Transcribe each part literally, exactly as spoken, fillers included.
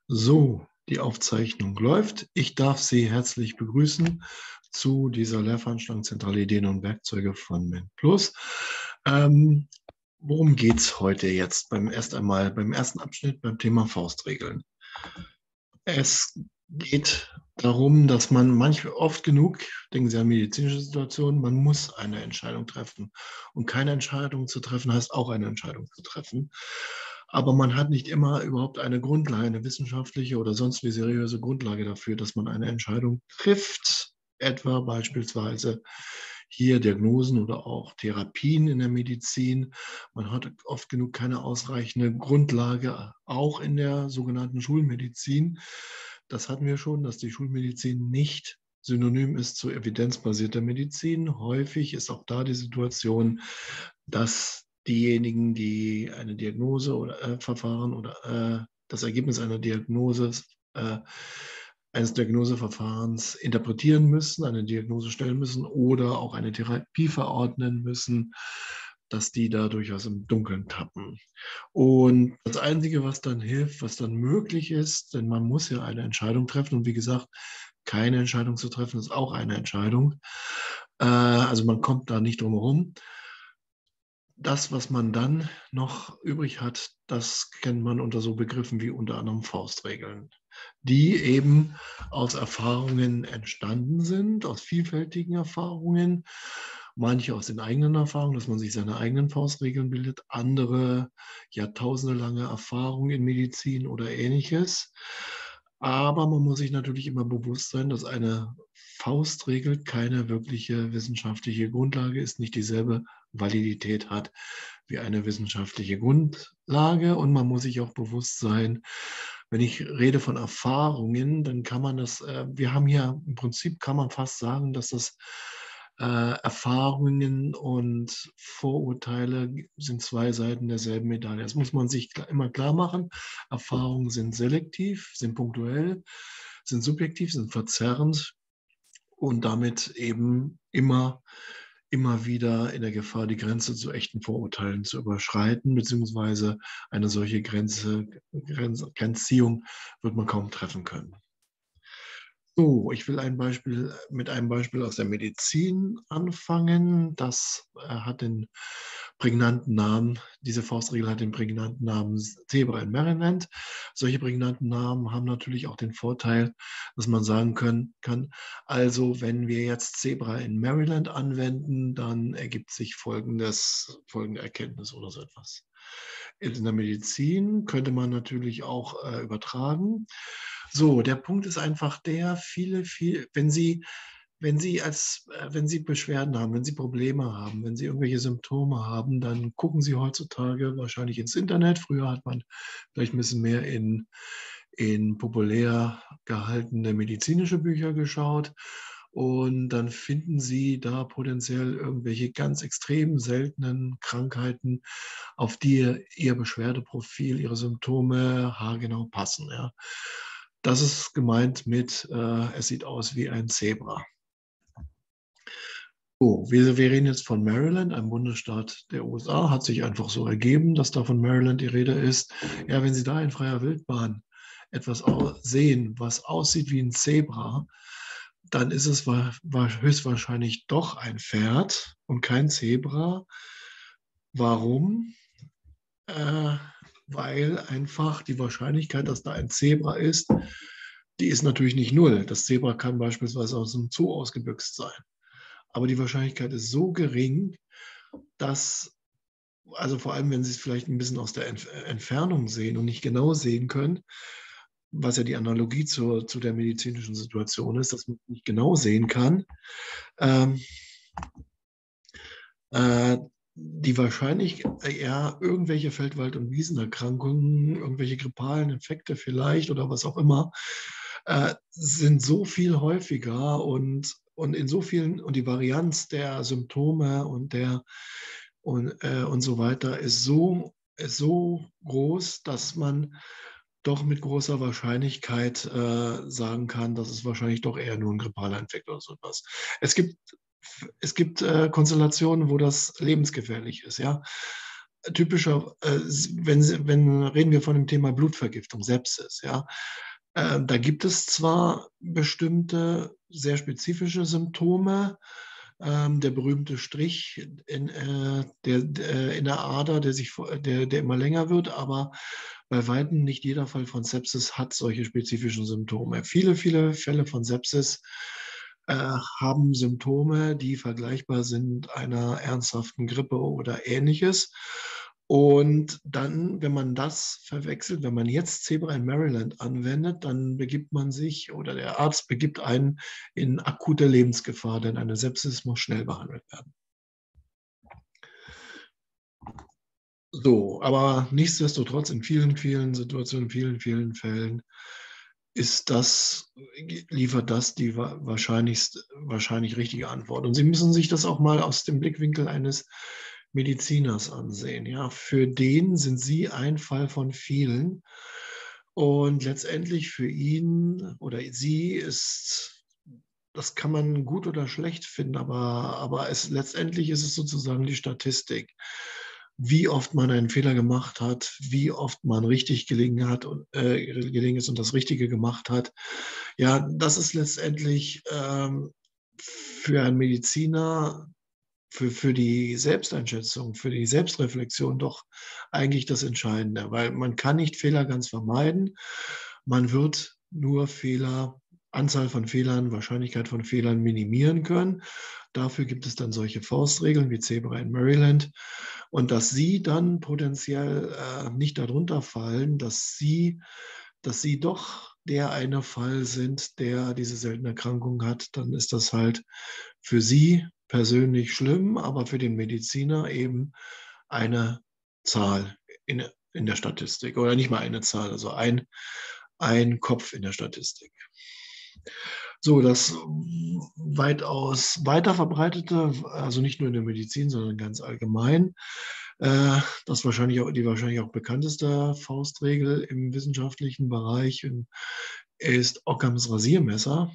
So, die Aufzeichnung läuft. Ich darf Sie herzlich begrüßen zu dieser Lehrveranstaltung Zentrale Ideen und Werkzeuge von MenPlus. Ähm, worum geht es heute jetzt beim erst einmal beim ersten Abschnitt beim Thema Faustregeln? Es geht darum, dass man manchmal oft genug, denken Sie an medizinische Situationen, man muss eine Entscheidung treffen. Und keine Entscheidung zu treffen heißt auch eine Entscheidung zu treffen. Aber man hat nicht immer überhaupt eine Grundlage, eine wissenschaftliche oder sonst wie seriöse Grundlage dafür, dass man eine Entscheidung trifft. Etwa beispielsweise hier Diagnosen oder auch Therapien in der Medizin. Man hat oft genug keine ausreichende Grundlage, auch in der sogenannten Schulmedizin. Das hatten wir schon, dass die Schulmedizin nicht synonym ist zu evidenzbasierter Medizin. Häufig ist auch da die Situation, dass diejenigen, die eine Diagnose oder äh, Verfahren oder äh, das Ergebnis einer Diagnose äh, eines Diagnoseverfahrens interpretieren müssen, eine Diagnose stellen müssen oder auch eine Therapie verordnen müssen, dass die da durchaus im Dunkeln tappen. Und das Einzige, was dann hilft, was dann möglich ist, denn man muss ja eine Entscheidung treffen und wie gesagt, keine Entscheidung zu treffen ist auch eine Entscheidung. Äh, also man kommt da nicht drum herum. Das, was man dann noch übrig hat, das kennt man unter so Begriffen wie unter anderem Faustregeln, die eben aus Erfahrungen entstanden sind, aus vielfältigen Erfahrungen, manche aus den eigenen Erfahrungen, dass man sich seine eigenen Faustregeln bildet, andere jahrtausendelange Erfahrung in Medizin oder ähnliches. Aber man muss sich natürlich immer bewusst sein, dass eine Faustregel keine wirkliche wissenschaftliche Grundlage ist, nicht dieselbe Validität hat wie eine wissenschaftliche Grundlage. Und man muss sich auch bewusst sein, wenn ich rede von Erfahrungen, dann kann man das, äh, wir haben hier im Prinzip, kann man fast sagen, dass das äh, Erfahrungen und Vorurteile sind zwei Seiten derselben Medaille. Das muss man sich immer klar machen. Erfahrungen sind selektiv, sind punktuell, sind subjektiv, sind verzerrend und damit eben immer, immer wieder in der Gefahr, die Grenze zu echten Vorurteilen zu überschreiten, beziehungsweise eine solche Grenze, Grenz, Grenzziehung wird man kaum treffen können. So, ich will ein Beispiel mit einem Beispiel aus der Medizin anfangen. Das äh, hat den prägnanten Namen, diese Faustregel hat den prägnanten Namen Zebra in Maryland. Solche prägnanten Namen haben natürlich auch den Vorteil, dass man sagen können, kann, also wenn wir jetzt Zebra in Maryland anwenden, dann ergibt sich folgendes, folgende Erkenntnis oder so etwas. In der Medizin könnte man natürlich auch äh, übertragen. So, der Punkt ist einfach der, viele, viel, wenn Sie, wenn Sie als, äh, wenn Sie Beschwerden haben, wenn Sie Probleme haben, wenn Sie irgendwelche Symptome haben, dann gucken Sie heutzutage wahrscheinlich ins Internet. Früher hat man vielleicht ein bisschen mehr in, in populär gehaltene medizinische Bücher geschaut. Und dann finden Sie da potenziell irgendwelche ganz extrem seltenen Krankheiten, auf die Ihr Beschwerdeprofil, Ihre Symptome haargenau passen. Ja. Das ist gemeint mit, äh, es sieht aus wie ein Zebra. So, wir, wir reden jetzt von Maryland, einem Bundesstaat der U S A. Hat sich einfach so ergeben, dass da von Maryland die Rede ist. Ja, wenn Sie da in freier Wildbahn etwas sehen, was aussieht wie ein Zebra, dann ist es war, war höchstwahrscheinlich doch ein Pferd und kein Zebra. Warum? Äh, weil einfach die Wahrscheinlichkeit, dass da ein Zebra ist, die ist natürlich nicht null. Das Zebra kann beispielsweise aus einem Zoo ausgebüxt sein. Aber die Wahrscheinlichkeit ist so gering, dass, also vor allem, wenn Sie es vielleicht ein bisschen aus der Entf Entfernung sehen und nicht genau sehen können, was ja die Analogie zur, zu der medizinischen Situation ist, dass man nicht genau sehen kann, ähm, äh, die wahrscheinlich ja irgendwelche Feldwald- und Wiesenerkrankungen, irgendwelche grippalen Infekte vielleicht oder was auch immer, äh, sind so viel häufiger und, und in so vielen, und die Varianz der Symptome und der und, äh, und so weiter ist so, ist so groß, dass man doch mit großer Wahrscheinlichkeit äh, sagen kann, dass es wahrscheinlich doch eher nur ein grippaler Infekt oder so etwas. Es gibt, es gibt äh, Konstellationen, wo das lebensgefährlich ist, ja. typischer, äh, wenn, Sie- wenn reden wir von dem Thema Blutvergiftung, Sepsis, ja. Äh, da gibt es zwar bestimmte sehr spezifische Symptome, ähm, der berühmte Strich in, äh, der, der, in der Ader, der, sich, vor- der, der immer länger wird, aber bei weitem nicht jeder Fall von Sepsis hat solche spezifischen Symptome. Viele, viele Fälle von Sepsis äh, haben Symptome, die vergleichbar sind einer ernsthaften Grippe oder ähnliches. Und dann, wenn man das verwechselt, wenn man jetzt Zebra in Maryland anwendet, dann begibt man sich oder der Arzt begibt einen in akute Lebensgefahr, denn eine Sepsis muss schnell behandelt werden. So, aber nichtsdestotrotz in vielen, vielen Situationen, in vielen, vielen Fällen ist das, liefert das die wahrscheinlichst, wahrscheinlich richtige Antwort. Und Sie müssen sich das auch mal aus dem Blickwinkel eines Mediziners ansehen. Ja, für den sind Sie ein Fall von vielen. Und letztendlich für ihn oder sie ist, das kann man gut oder schlecht finden, aber, aber es, letztendlich ist es sozusagen die Statistik, wie oft man einen Fehler gemacht hat, wie oft man richtig gelegen hat und äh, gelegen ist und das Richtige gemacht hat. Ja, das ist letztendlich ähm, für einen Mediziner, für, für die Selbsteinschätzung, für die Selbstreflexion doch eigentlich das Entscheidende, weil man kann nicht Fehler ganz vermeiden. Man wird nur Fehler, Anzahl von Fehlern, Wahrscheinlichkeit von Fehlern minimieren können. Dafür gibt es dann solche Faustregeln wie Zebra in Maryland. Und dass sie dann potenziell äh, nicht darunter fallen, dass sie, dass sie doch der eine Fall sind, der diese seltene Erkrankung hat, dann ist das halt für sie persönlich schlimm, aber für den Mediziner eben eine Zahl in, in der Statistik oder nicht mal eine Zahl, also ein, ein Kopf in der Statistik. So, das weitaus weiter verbreitete, also nicht nur in der Medizin, sondern ganz allgemein, äh, das wahrscheinlich auch, die wahrscheinlich auch bekannteste Faustregel im wissenschaftlichen Bereich ist Ockhams Rasiermesser,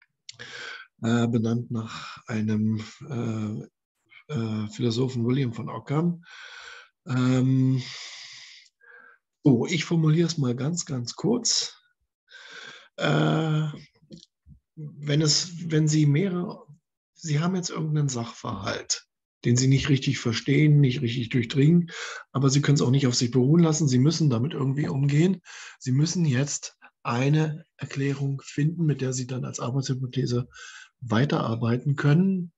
äh, benannt nach einem äh, äh, Philosophen William von Ockham. Ähm, so, ich formuliere es mal ganz, ganz kurz. Äh, wenn es, wenn Sie mehrere, Sie haben jetzt irgendeinen Sachverhalt, den Sie nicht richtig verstehen, nicht richtig durchdringen, aber Sie können es auch nicht auf sich beruhen lassen. Sie müssen damit irgendwie umgehen. Sie müssen jetzt eine Erklärung finden, mit der Sie dann als Arbeitshypothese weiterarbeiten können.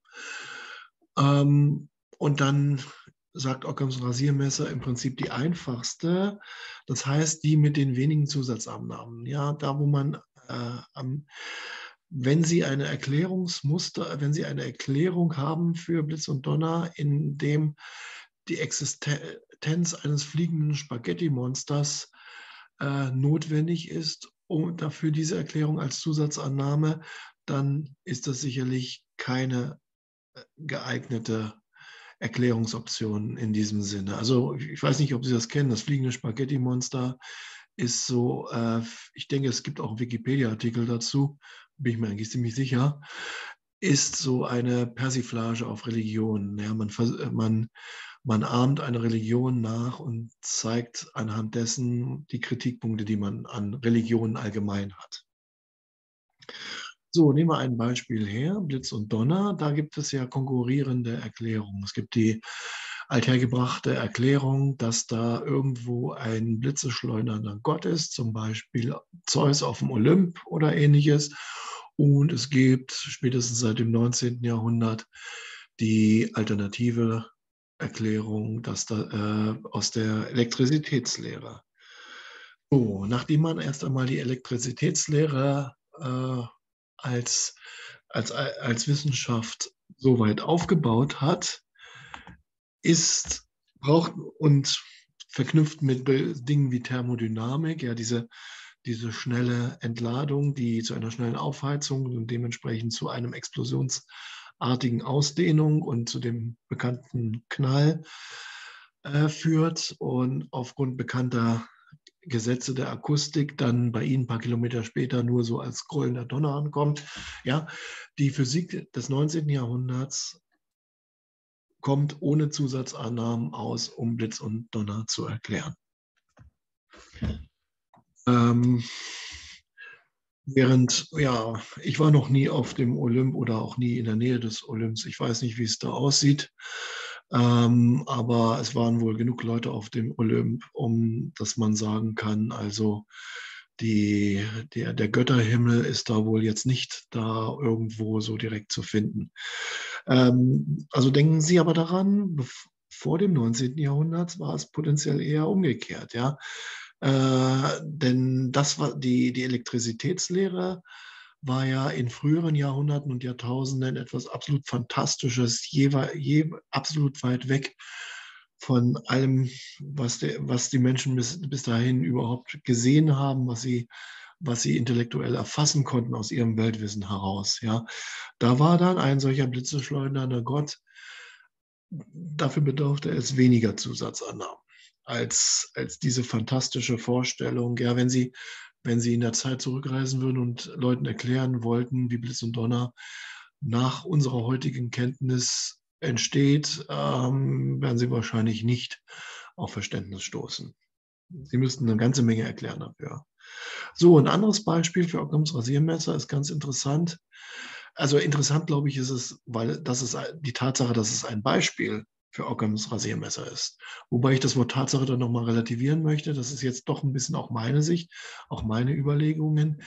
Ähm, und dann sagt Ockhams Rasiermesser im Prinzip die einfachste, das heißt die mit den wenigen Zusatzannahmen. Ja, da wo man äh, am wenn Sie eine Erklärungsmuster, wenn Sie eine Erklärung haben für Blitz und Donner, in dem die Existenz eines fliegenden Spaghetti-Monsters äh, notwendig ist und dafür diese Erklärung als Zusatzannahme, dann ist das sicherlich keine geeignete Erklärungsoption in diesem Sinne. Also ich weiß nicht, ob Sie das kennen, das fliegende Spaghetti-Monster ist so, äh, ich denke, es gibt auch einen Wikipedia-Artikel dazu, bin ich mir eigentlich ziemlich sicher, ist so eine Persiflage auf Religion. Ja, man, man, man ahmt eine Religion nach und zeigt anhand dessen die Kritikpunkte, die man an Religionen allgemein hat. So, nehmen wir ein Beispiel her, Blitz und Donner. Da gibt es ja konkurrierende Erklärungen. Es gibt die althergebrachte Erklärung, dass da irgendwo ein blitzeschleudernder Gott ist, zum Beispiel Zeus auf dem Olymp oder ähnliches. Und es gibt spätestens seit dem neunzehnten Jahrhundert die alternative Erklärung, dass da, äh, aus der Elektrizitätslehre. So, nachdem man erst einmal die Elektrizitätslehre äh, als, als, als Wissenschaft so weit aufgebaut hat, ist, braucht und verknüpft mit Dingen wie Thermodynamik, ja, diese, diese schnelle Entladung, die zu einer schnellen Aufheizung und dementsprechend zu einem explosionsartigen Ausdehnung und zu dem bekannten Knall äh, führt und aufgrund bekannter Gesetze der Akustik dann bei Ihnen ein paar Kilometer später nur so als grollender Donner ankommt. Ja, die Physik des neunzehnten Jahrhunderts kommt ohne Zusatzannahmen aus, um Blitz und Donner zu erklären. Ähm, während, ja, ich war noch nie auf dem Olymp oder auch nie in der Nähe des Olymps. Ich weiß nicht, wie es da aussieht. Ähm, aber es waren wohl genug Leute auf dem Olymp, um dass man sagen kann, also die, der, der Götterhimmel ist da wohl jetzt nicht da irgendwo so direkt zu finden. Ähm, also denken Sie aber daran, vor dem neunzehnten. Jahrhundert war es potenziell eher umgekehrt, ja. Äh, denn das war die, die Elektrizitätslehre war ja in früheren Jahrhunderten und Jahrtausenden etwas absolut Fantastisches, je, je absolut weit weg von allem, was, der, was die Menschen bis, bis dahin überhaupt gesehen haben, was sie, was sie intellektuell erfassen konnten aus ihrem Weltwissen heraus. Ja. Da war dann ein solcher blitzeschleudernder Gott, dafür bedurfte es weniger Zusatzannahmen als, als diese fantastische Vorstellung. Ja, wenn Sie, wenn Sie in der Zeit zurückreisen würden und Leuten erklären wollten, wie Blitz und Donner nach unserer heutigen Kenntnis entsteht, ähm, werden Sie wahrscheinlich nicht auf Verständnis stoßen. Sie müssten eine ganze Menge erklären dafür. So, ein anderes Beispiel für Ockhams Rasiermesser ist ganz interessant. Also interessant, glaube ich, ist es, weil das ist die Tatsache, dass es ein Beispiel für Ockhams Rasiermesser ist. Wobei ich das Wort Tatsache dann nochmal relativieren möchte. Das ist jetzt doch ein bisschen auch meine Sicht, auch meine Überlegungen,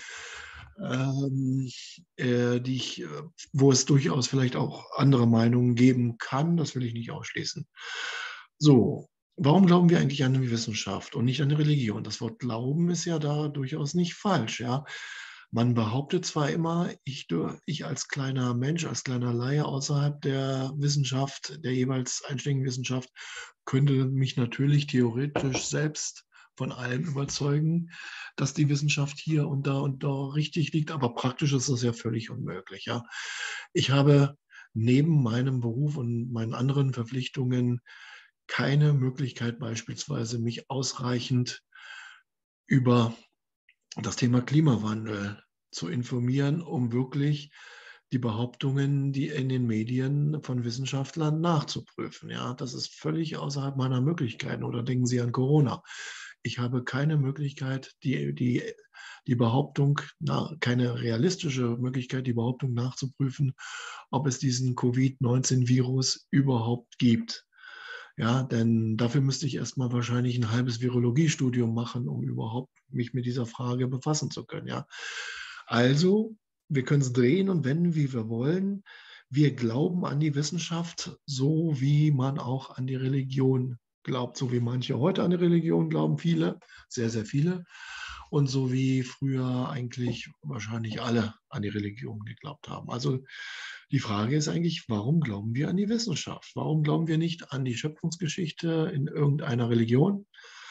ähm, äh, die ich, äh, wo es durchaus vielleicht auch andere Meinungen geben kann. Das will ich nicht ausschließen. So, warum glauben wir eigentlich an die Wissenschaft und nicht an die Religion? Das Wort Glauben ist ja da durchaus nicht falsch, ja. Man behauptet zwar immer, ich, ich als kleiner Mensch, als kleiner Laie außerhalb der Wissenschaft, der jeweils einschlägigen Wissenschaft, könnte mich natürlich theoretisch selbst von allem überzeugen, dass die Wissenschaft hier und da und da richtig liegt, aber praktisch ist das ja völlig unmöglich. Ja. Ich habe neben meinem Beruf und meinen anderen Verpflichtungen keine Möglichkeit, beispielsweise mich ausreichend über das Thema Klimawandel zu informieren, um wirklich die Behauptungen, die in den Medien von Wissenschaftlern nachzuprüfen. Ja, das ist völlig außerhalb meiner Möglichkeiten. Oder denken Sie an Corona. Ich habe keine Möglichkeit, die, die, die Behauptung, na, keine realistische Möglichkeit, die Behauptung nachzuprüfen, ob es diesen Covid neunzehn Virus überhaupt gibt. Ja, denn dafür müsste ich erstmal wahrscheinlich ein halbes Virologiestudium machen, um überhaupt mich mit dieser Frage befassen zu können. Ja. Also, wir können es drehen und wenden, wie wir wollen. Wir glauben an die Wissenschaft, so wie man auch an die Religion glaubt, so wie manche heute an die Religion glauben, viele, sehr, sehr viele. Und so wie früher eigentlich wahrscheinlich alle an die Religion geglaubt haben. Also die Frage ist eigentlich, warum glauben wir an die Wissenschaft? Warum glauben wir nicht an die Schöpfungsgeschichte in irgendeiner Religion,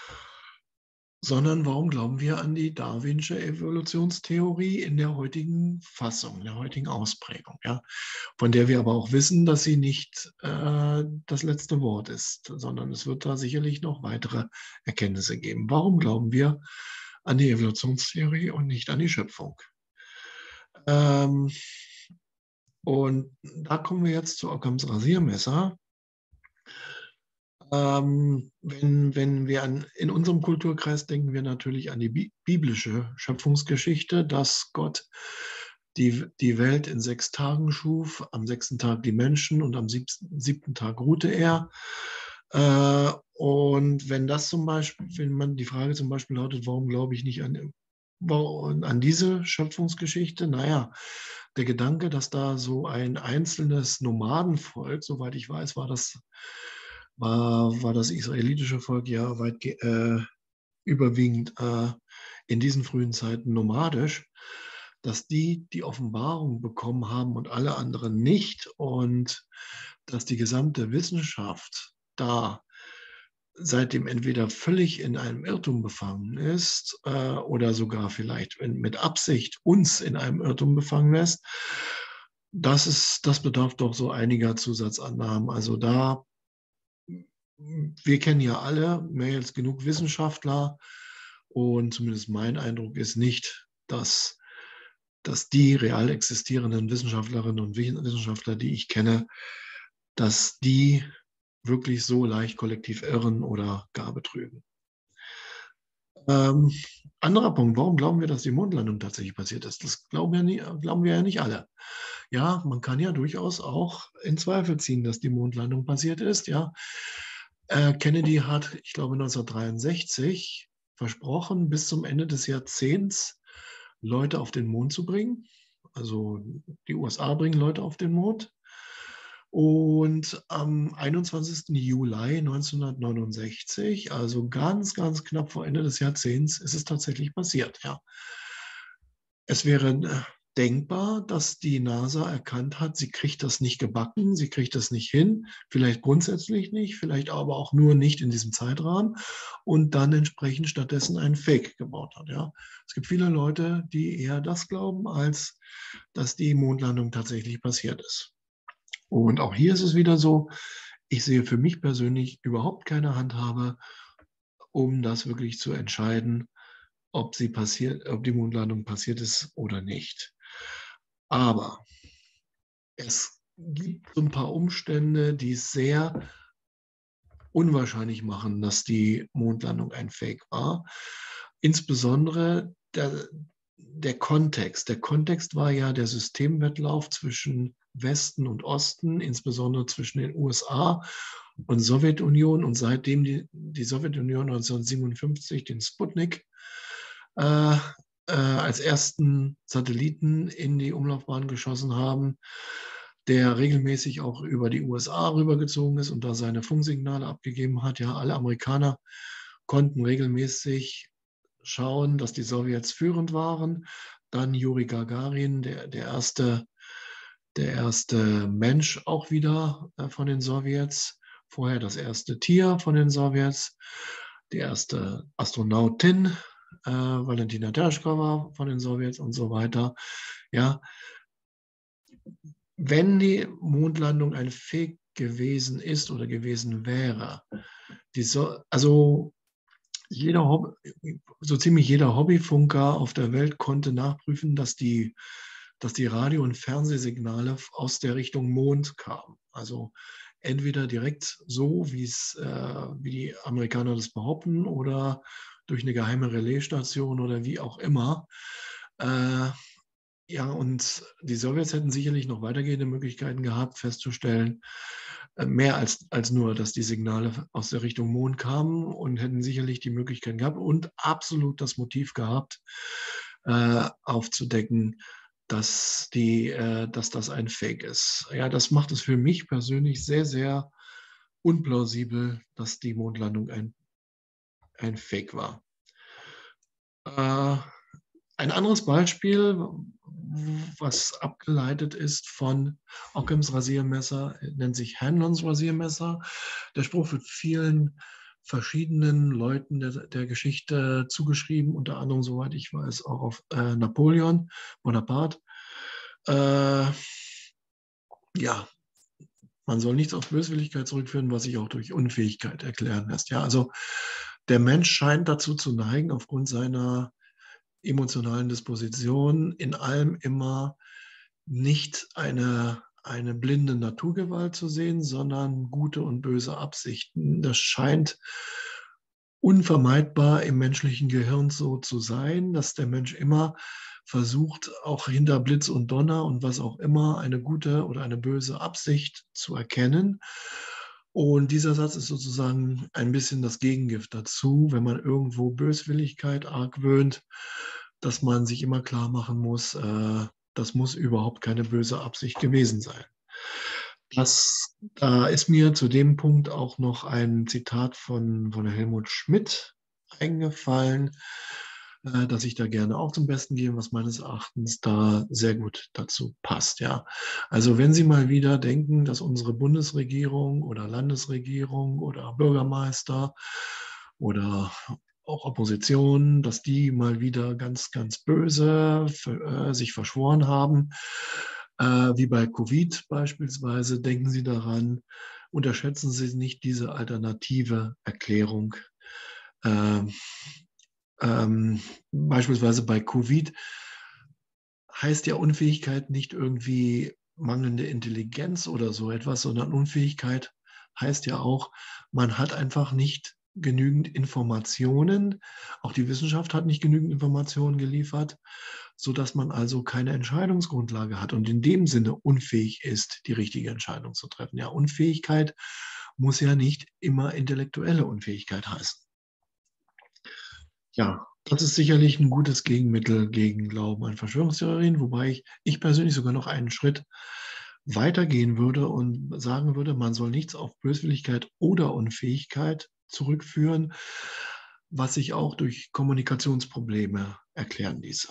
sondern warum glauben wir an die darwinsche Evolutionstheorie in der heutigen Fassung, in der heutigen Ausprägung, ja? Von der wir aber auch wissen, dass sie nicht äh, das letzte Wort ist, sondern es wird da sicherlich noch weitere Erkenntnisse geben. Warum glauben wir an die Evolutionstheorie und nicht an die Schöpfung? Ähm, und da kommen wir jetzt zu Ockhams Rasiermesser. Ähm, wenn, wenn wir an, in unserem Kulturkreis denken wir natürlich an die bi biblische Schöpfungsgeschichte, dass Gott die, die Welt in sechs Tagen schuf, am sechsten Tag die Menschen und am siebten, siebten Tag ruhte er. Äh, und wenn das zum Beispiel, wenn man die Frage zum Beispiel lautet, warum glaube ich nicht an, an diese Schöpfungsgeschichte? Naja, der Gedanke, dass da so ein einzelnes Nomadenvolk, soweit ich weiß, war das war, war das israelitische Volk ja weit äh, überwiegend äh, in diesen frühen Zeiten nomadisch, dass die die Offenbarung bekommen haben und alle anderen nicht und dass die gesamte Wissenschaft da seitdem entweder völlig in einem Irrtum befangen ist äh, oder sogar vielleicht in, mit Absicht uns in einem Irrtum befangen lässt, das ist, das bedarf doch so einiger Zusatzannahmen. Also da wir kennen ja alle mehr als genug Wissenschaftler und zumindest mein Eindruck ist nicht, dass, dass die real existierenden Wissenschaftlerinnen und Wissenschaftler, die ich kenne, dass die wirklich so leicht kollektiv irren oder gar betrügen. Ähm, anderer Punkt, warum glauben wir, dass die Mondlandung tatsächlich passiert ist? Das glauben, ja nie, glauben wir ja nicht alle. Ja, man kann ja durchaus auch in Zweifel ziehen, dass die Mondlandung passiert ist. Ja. Äh, Kennedy hat, ich glaube, neunzehnhundertdreiundsechzig versprochen, bis zum Ende des Jahrzehnts Leute auf den Mond zu bringen. Also die U S A bringen Leute auf den Mond. Und am einundzwanzigsten Juli neunzehnhundertneunundsechzig, also ganz, ganz knapp vor Ende des Jahrzehnts, ist es tatsächlich passiert. Ja. Es wäre äh, denkbar, dass die NASA erkannt hat, sie kriegt das nicht gebacken, sie kriegt das nicht hin, vielleicht grundsätzlich nicht, vielleicht aber auch nur nicht in diesem Zeitrahmen und dann entsprechend stattdessen einen Fake gebaut hat. Ja. Es gibt viele Leute, die eher das glauben, als dass die Mondlandung tatsächlich passiert ist. Und auch hier ist es wieder so, ich sehe für mich persönlich überhaupt keine Handhabe, um das wirklich zu entscheiden, ob sie passiert, ob die Mondlandung passiert ist oder nicht. Aber es gibt so ein paar Umstände, die es sehr unwahrscheinlich machen, dass die Mondlandung ein Fake war. Insbesondere der, der Kontext. Der Kontext war ja der Systemwettlauf zwischen Westen und Osten, insbesondere zwischen den U S A und Sowjetunion. Und seitdem die, die Sowjetunion neunzehnhundertsiebenundfünfzig den Sputnik äh, äh, als ersten Satelliten in die Umlaufbahn geschossen haben, der regelmäßig auch über die U S A rübergezogen ist und da seine Funksignale abgegeben hat. Ja, alle Amerikaner konnten regelmäßig schauen, dass die Sowjets führend waren. Dann Juri Gagarin, der, der, erste, der erste Mensch auch wieder äh, von den Sowjets. Vorher das erste Tier von den Sowjets, die erste Astronautin, äh, Valentina Tereshkova von den Sowjets und so weiter. Ja, wenn die Mondlandung ein Fake gewesen ist oder gewesen wäre, die so, also jeder Hobby, so ziemlich jeder Hobbyfunker auf der Welt konnte nachprüfen, dass die, dass die Radio- und Fernsehsignale aus der Richtung Mond kamen. Also entweder direkt so, wie es, äh, wie die Amerikaner das behaupten, oder durch eine geheime Relaisstation oder wie auch immer. Äh, ja, und die Sowjets hätten sicherlich noch weitergehende Möglichkeiten gehabt, festzustellen, äh, mehr als, als nur, dass die Signale aus der Richtung Mond kamen und hätten sicherlich die Möglichkeit gehabt und absolut das Motiv gehabt, äh, aufzudecken, dass, die, äh, dass das ein Fake ist. Ja, das macht es für mich persönlich sehr, sehr unplausibel, dass die Mondlandung ein, ein Fake war. Äh, Ein anderes Beispiel, was abgeleitet ist von Ockhams Rasiermesser, nennt sich Hanlons Rasiermesser. Der Spruch wird vielen verschiedenen Leuten der, der Geschichte zugeschrieben, unter anderem, soweit ich weiß, auch auf äh, Napoleon Bonaparte. Äh, ja, man soll nichts auf Böswilligkeit zurückführen, was sich auch durch Unfähigkeit erklären lässt. Ja, also der Mensch scheint dazu zu neigen, aufgrund seiner emotionalen Disposition in allem immer nicht eine, eine blinde Naturgewalt zu sehen, sondern gute und böse Absichten. Das scheint unvermeidbar im menschlichen Gehirn so zu sein, dass der Mensch immer versucht, auch hinter Blitz und Donner und was auch immer eine gute oder eine böse Absicht zu erkennen. Und dieser Satz ist sozusagen ein bisschen das Gegengift dazu, wenn man irgendwo Böswilligkeit argwöhnt, dass man sich immer klar machen muss, äh, das muss überhaupt keine böse Absicht gewesen sein. Das, da ist mir zu dem Punkt auch noch ein Zitat von, von Helmut Schmidt eingefallen, äh, das ich da gerne auch zum Besten gebe, was meines Erachtens da sehr gut dazu passt. Ja. Also wenn Sie mal wieder denken, dass unsere Bundesregierung oder Landesregierung oder Bürgermeister oder auch Opposition, dass die mal wieder ganz, ganz böse äh, sich verschworen haben, äh, wie bei Covid beispielsweise, denken Sie daran, unterschätzen Sie nicht diese alternative Erklärung. Ähm, ähm, beispielsweise bei Covid heißt ja Unfähigkeit nicht irgendwie mangelnde Intelligenz oder so etwas, sondern Unfähigkeit heißt ja auch, man hat einfach nicht genügend Informationen. Auch die Wissenschaft hat nicht genügend Informationen geliefert, sodass man also keine Entscheidungsgrundlage hat und in dem Sinne unfähig ist, die richtige Entscheidung zu treffen. Ja, Unfähigkeit muss ja nicht immer intellektuelle Unfähigkeit heißen. Ja, das ist sicherlich ein gutes Gegenmittel gegen Glauben an Verschwörungstheorien, wobei ich, ich persönlich sogar noch einen Schritt weitergehen würde und sagen würde, man soll nichts auf Böswilligkeit oder Unfähigkeit zurückführen, was sich auch durch Kommunikationsprobleme erklären ließe.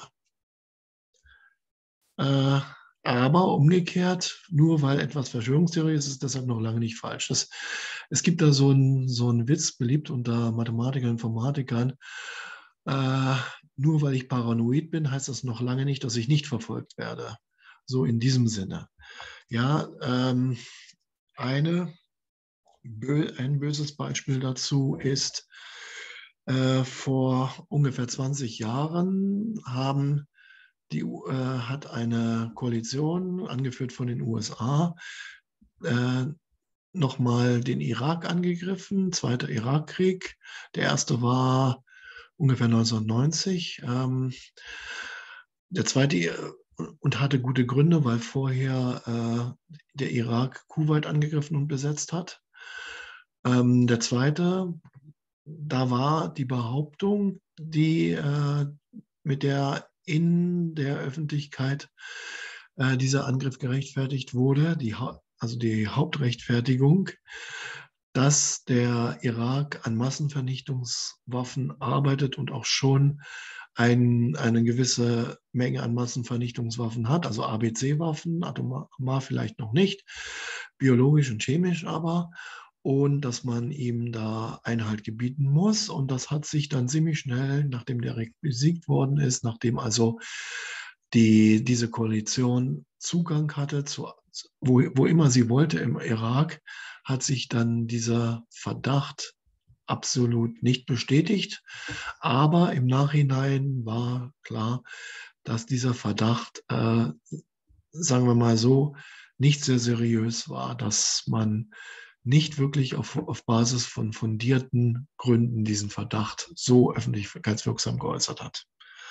Äh, aber umgekehrt, nur weil etwas Verschwörungstheorie ist, ist es deshalb noch lange nicht falsch. Das, es gibt da so einen so einen Witz, beliebt unter Mathematikern, Informatikern. Äh, nur weil ich paranoid bin, heißt das noch lange nicht, dass ich nicht verfolgt werde. So in diesem Sinne. Ja, ähm, eine, ein böses Beispiel dazu ist, äh, vor ungefähr zwanzig Jahren haben die, äh, hat eine Koalition, angeführt von den U S A, äh, nochmal den Irak angegriffen, Zweiter Irakkrieg. Der erste war ungefähr neunzehnhundertneunzig. Ähm, der zweite äh, und hatte gute Gründe, weil vorher äh, der Irak Kuwait angegriffen und besetzt hat. Ähm, der zweite, da war die Behauptung, die äh, mit der in der Öffentlichkeit äh, dieser Angriff gerechtfertigt wurde, die, also die Hauptrechtfertigung, dass der Irak an Massenvernichtungswaffen arbeitet und auch schon ein, eine gewisse Menge an Massenvernichtungswaffen hat, also A B C-Waffen, atomar vielleicht noch nicht, biologisch und chemisch aber, und dass man ihm da Einhalt gebieten muss. Und das hat sich dann ziemlich schnell, nachdem der besiegt worden ist, nachdem also die, diese Koalition Zugang hatte, zu, wo, wo immer sie wollte im Irak, hat sich dann dieser Verdacht absolut nicht bestätigt. Aber im Nachhinein war klar, dass dieser Verdacht, äh, sagen wir mal so, nicht sehr seriös war, dass man nicht wirklich auf, auf Basis von fundierten Gründen diesen Verdacht so öffentlichkeitswirksam geäußert hat.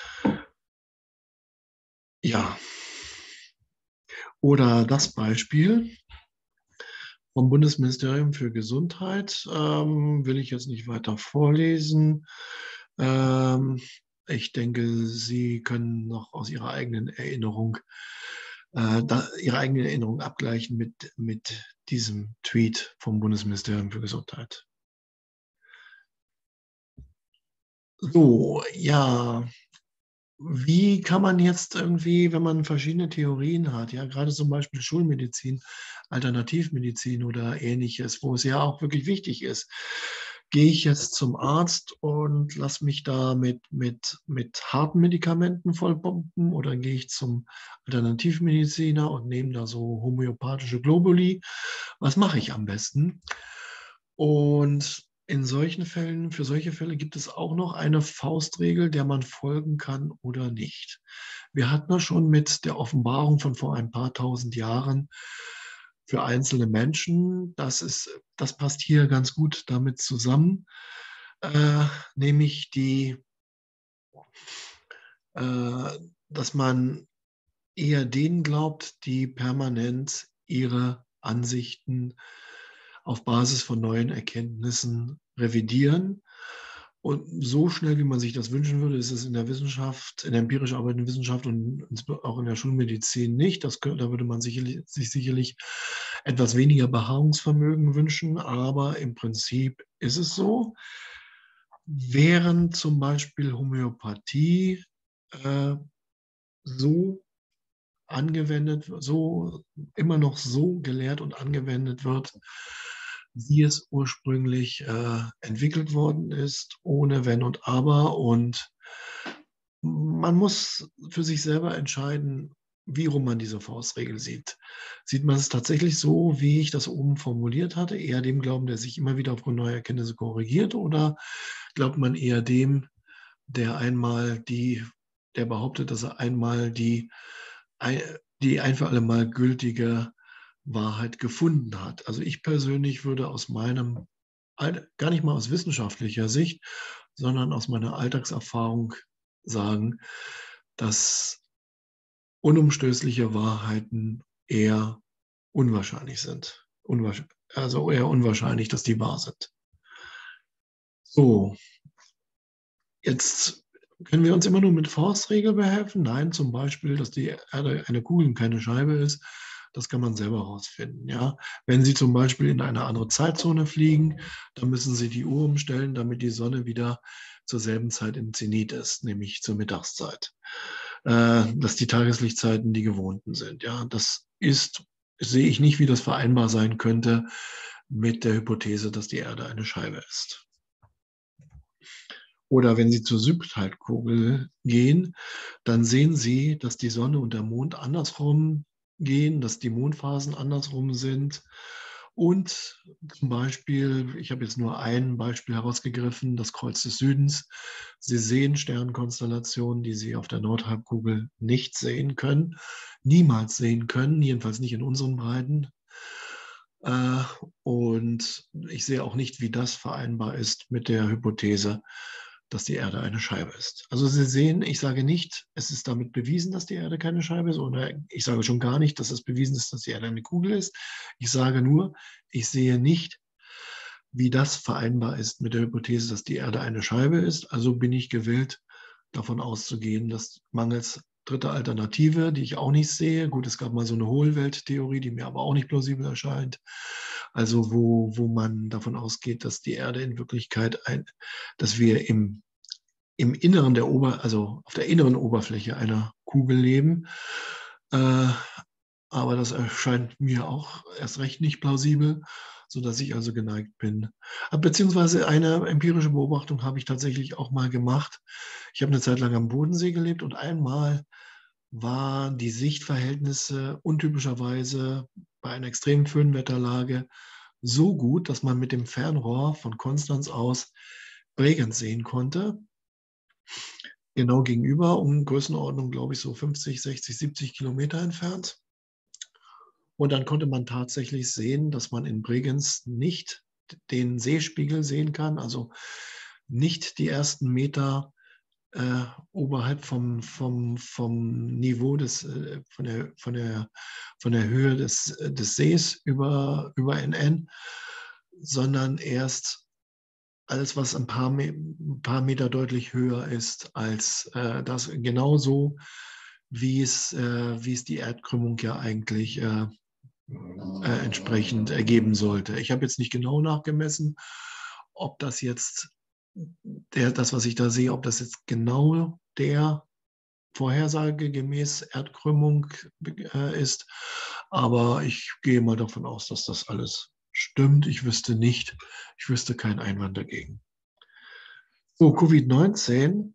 Ja, oder das Beispiel vom Bundesministerium für Gesundheit, ähm, will ich jetzt nicht weiter vorlesen. Ähm, ich denke, Sie können noch aus Ihrer eigenen Erinnerung, äh, da, Ihre eigene Erinnerung abgleichen mit, mit diesem Tweet vom Bundesministerium für Gesundheit. So, ja, wie kann man jetzt irgendwie, wenn man verschiedene Theorien hat, ja, gerade zum Beispiel Schulmedizin, Alternativmedizin oder ähnliches, wo es ja auch wirklich wichtig ist, gehe ich jetzt zum Arzt und lasse mich da mit, mit, mit harten Medikamenten vollpumpen oder gehe ich zum Alternativmediziner und nehme da so homöopathische Globuli? Was mache ich am besten? Und in solchen Fällen, für solche Fälle gibt es auch noch eine Faustregel, der man folgen kann oder nicht. Wir hatten das schon mit der Offenbarung von vor ein paar tausend Jahren für einzelne Menschen. Das ist, das passt hier ganz gut damit zusammen, äh, nämlich die, äh, dass man eher denen glaubt, die permanent ihre Ansichten auf Basis von neuen Erkenntnissen revidieren. Und so schnell, wie man sich das wünschen würde, ist es in der Wissenschaft, in der empirisch arbeitenden Wissenschaft und auch in der Schulmedizin nicht. Das, da würde man sicherlich, sich sicherlich etwas weniger Beharrungsvermögen wünschen, aber im Prinzip ist es so. Während zum Beispiel Homöopathie äh, so angewendet, so immer noch so gelehrt und angewendet wird, wie es ursprünglich äh, entwickelt worden ist, ohne Wenn und Aber. Und man muss für sich selber entscheiden, wie rum man diese Faustregel sieht. Sieht man es tatsächlich so, wie ich das oben formuliert hatte, eher dem Glauben, der sich immer wieder aufgrund neuer Erkenntnisse korrigiert, oder glaubt man eher dem, der einmal die, der behauptet, dass er einmal die die ein für alle Mal gültige Wahrheit gefunden hat. Also ich persönlich würde aus meinem, gar nicht mal aus wissenschaftlicher Sicht, sondern aus meiner Alltagserfahrung sagen, dass unumstößliche Wahrheiten eher unwahrscheinlich sind. Unwahrsch- also eher unwahrscheinlich, dass die wahr sind. So, jetzt können wir uns immer nur mit Faustregel behelfen? Nein, zum Beispiel, dass die Erde eine Kugel und keine Scheibe ist. Das kann man selber herausfinden. Ja? Wenn Sie zum Beispiel in eine andere Zeitzone fliegen, dann müssen Sie die Uhr umstellen, damit die Sonne wieder zur selben Zeit im Zenit ist, nämlich zur Mittagszeit. Äh, dass die Tageslichtzeiten die gewohnten sind. Ja? Das ist, sehe ich nicht, wie das vereinbar sein könnte mit der Hypothese, dass die Erde eine Scheibe ist. Oder wenn Sie zur Südhalbkugel gehen, dann sehen Sie, dass die Sonne und der Mond andersrum gehen, dass die Mondphasen andersrum sind. Und zum Beispiel, ich habe jetzt nur ein Beispiel herausgegriffen, das Kreuz des Südens. Sie sehen Sternkonstellationen, die Sie auf der Nordhalbkugel nicht sehen können, niemals sehen können, jedenfalls nicht in unseren Breiten. Und ich sehe auch nicht, wie das vereinbar ist mit der Hypothese, dass die Erde eine Scheibe ist. Also Sie sehen, ich sage nicht, es ist damit bewiesen, dass die Erde keine Scheibe ist, oder ich sage schon gar nicht, dass es bewiesen ist, dass die Erde eine Kugel ist. Ich sage nur, ich sehe nicht, wie das vereinbar ist mit der Hypothese, dass die Erde eine Scheibe ist. Also bin ich gewillt, davon auszugehen, dass mangels dritter Alternative, die ich auch nicht sehe, gut, es gab mal so eine Hohlwelttheorie, die mir aber auch nicht plausibel erscheint, also wo, wo man davon ausgeht, dass die Erde in Wirklichkeit ein, dass wir im, im Inneren der Ober, also auf der inneren Oberfläche einer Kugel leben. Äh, aber das erscheint mir auch erst recht nicht plausibel, sodass ich also geneigt bin. Beziehungsweise eine empirische Beobachtung habe ich tatsächlich auch mal gemacht. Ich habe eine Zeit lang am Bodensee gelebt und einmal waren die Sichtverhältnisse untypischerweise bei einer extremen Föhnwetterlage so gut, dass man mit dem Fernrohr von Konstanz aus Bregenz sehen konnte. Genau gegenüber, um Größenordnung, glaube ich, so fünfzig, sechzig, siebzig Kilometer entfernt. Und dann konnte man tatsächlich sehen, dass man in Bregenz nicht den Seespiegel sehen kann, also nicht die ersten Meter äh, oberhalb vom, vom, vom Niveau des, äh, von, der, von, der, von der Höhe des, des Sees über, über N N, sondern erst alles, was ein paar, ein paar Meter deutlich höher ist als äh, das, genauso wie es, äh, wie es die Erdkrümmung ja eigentlich äh, äh, entsprechend ergeben sollte. Ich habe jetzt nicht genau nachgemessen, ob das jetzt der, das, was ich da sehe, ob das jetzt genau der Vorhersage gemäß Erdkrümmung äh, ist. Aber ich gehe mal davon aus, dass das alles stimmt. Ich wüsste nicht, ich wüsste keinen Einwand dagegen. So, Covid neunzehn.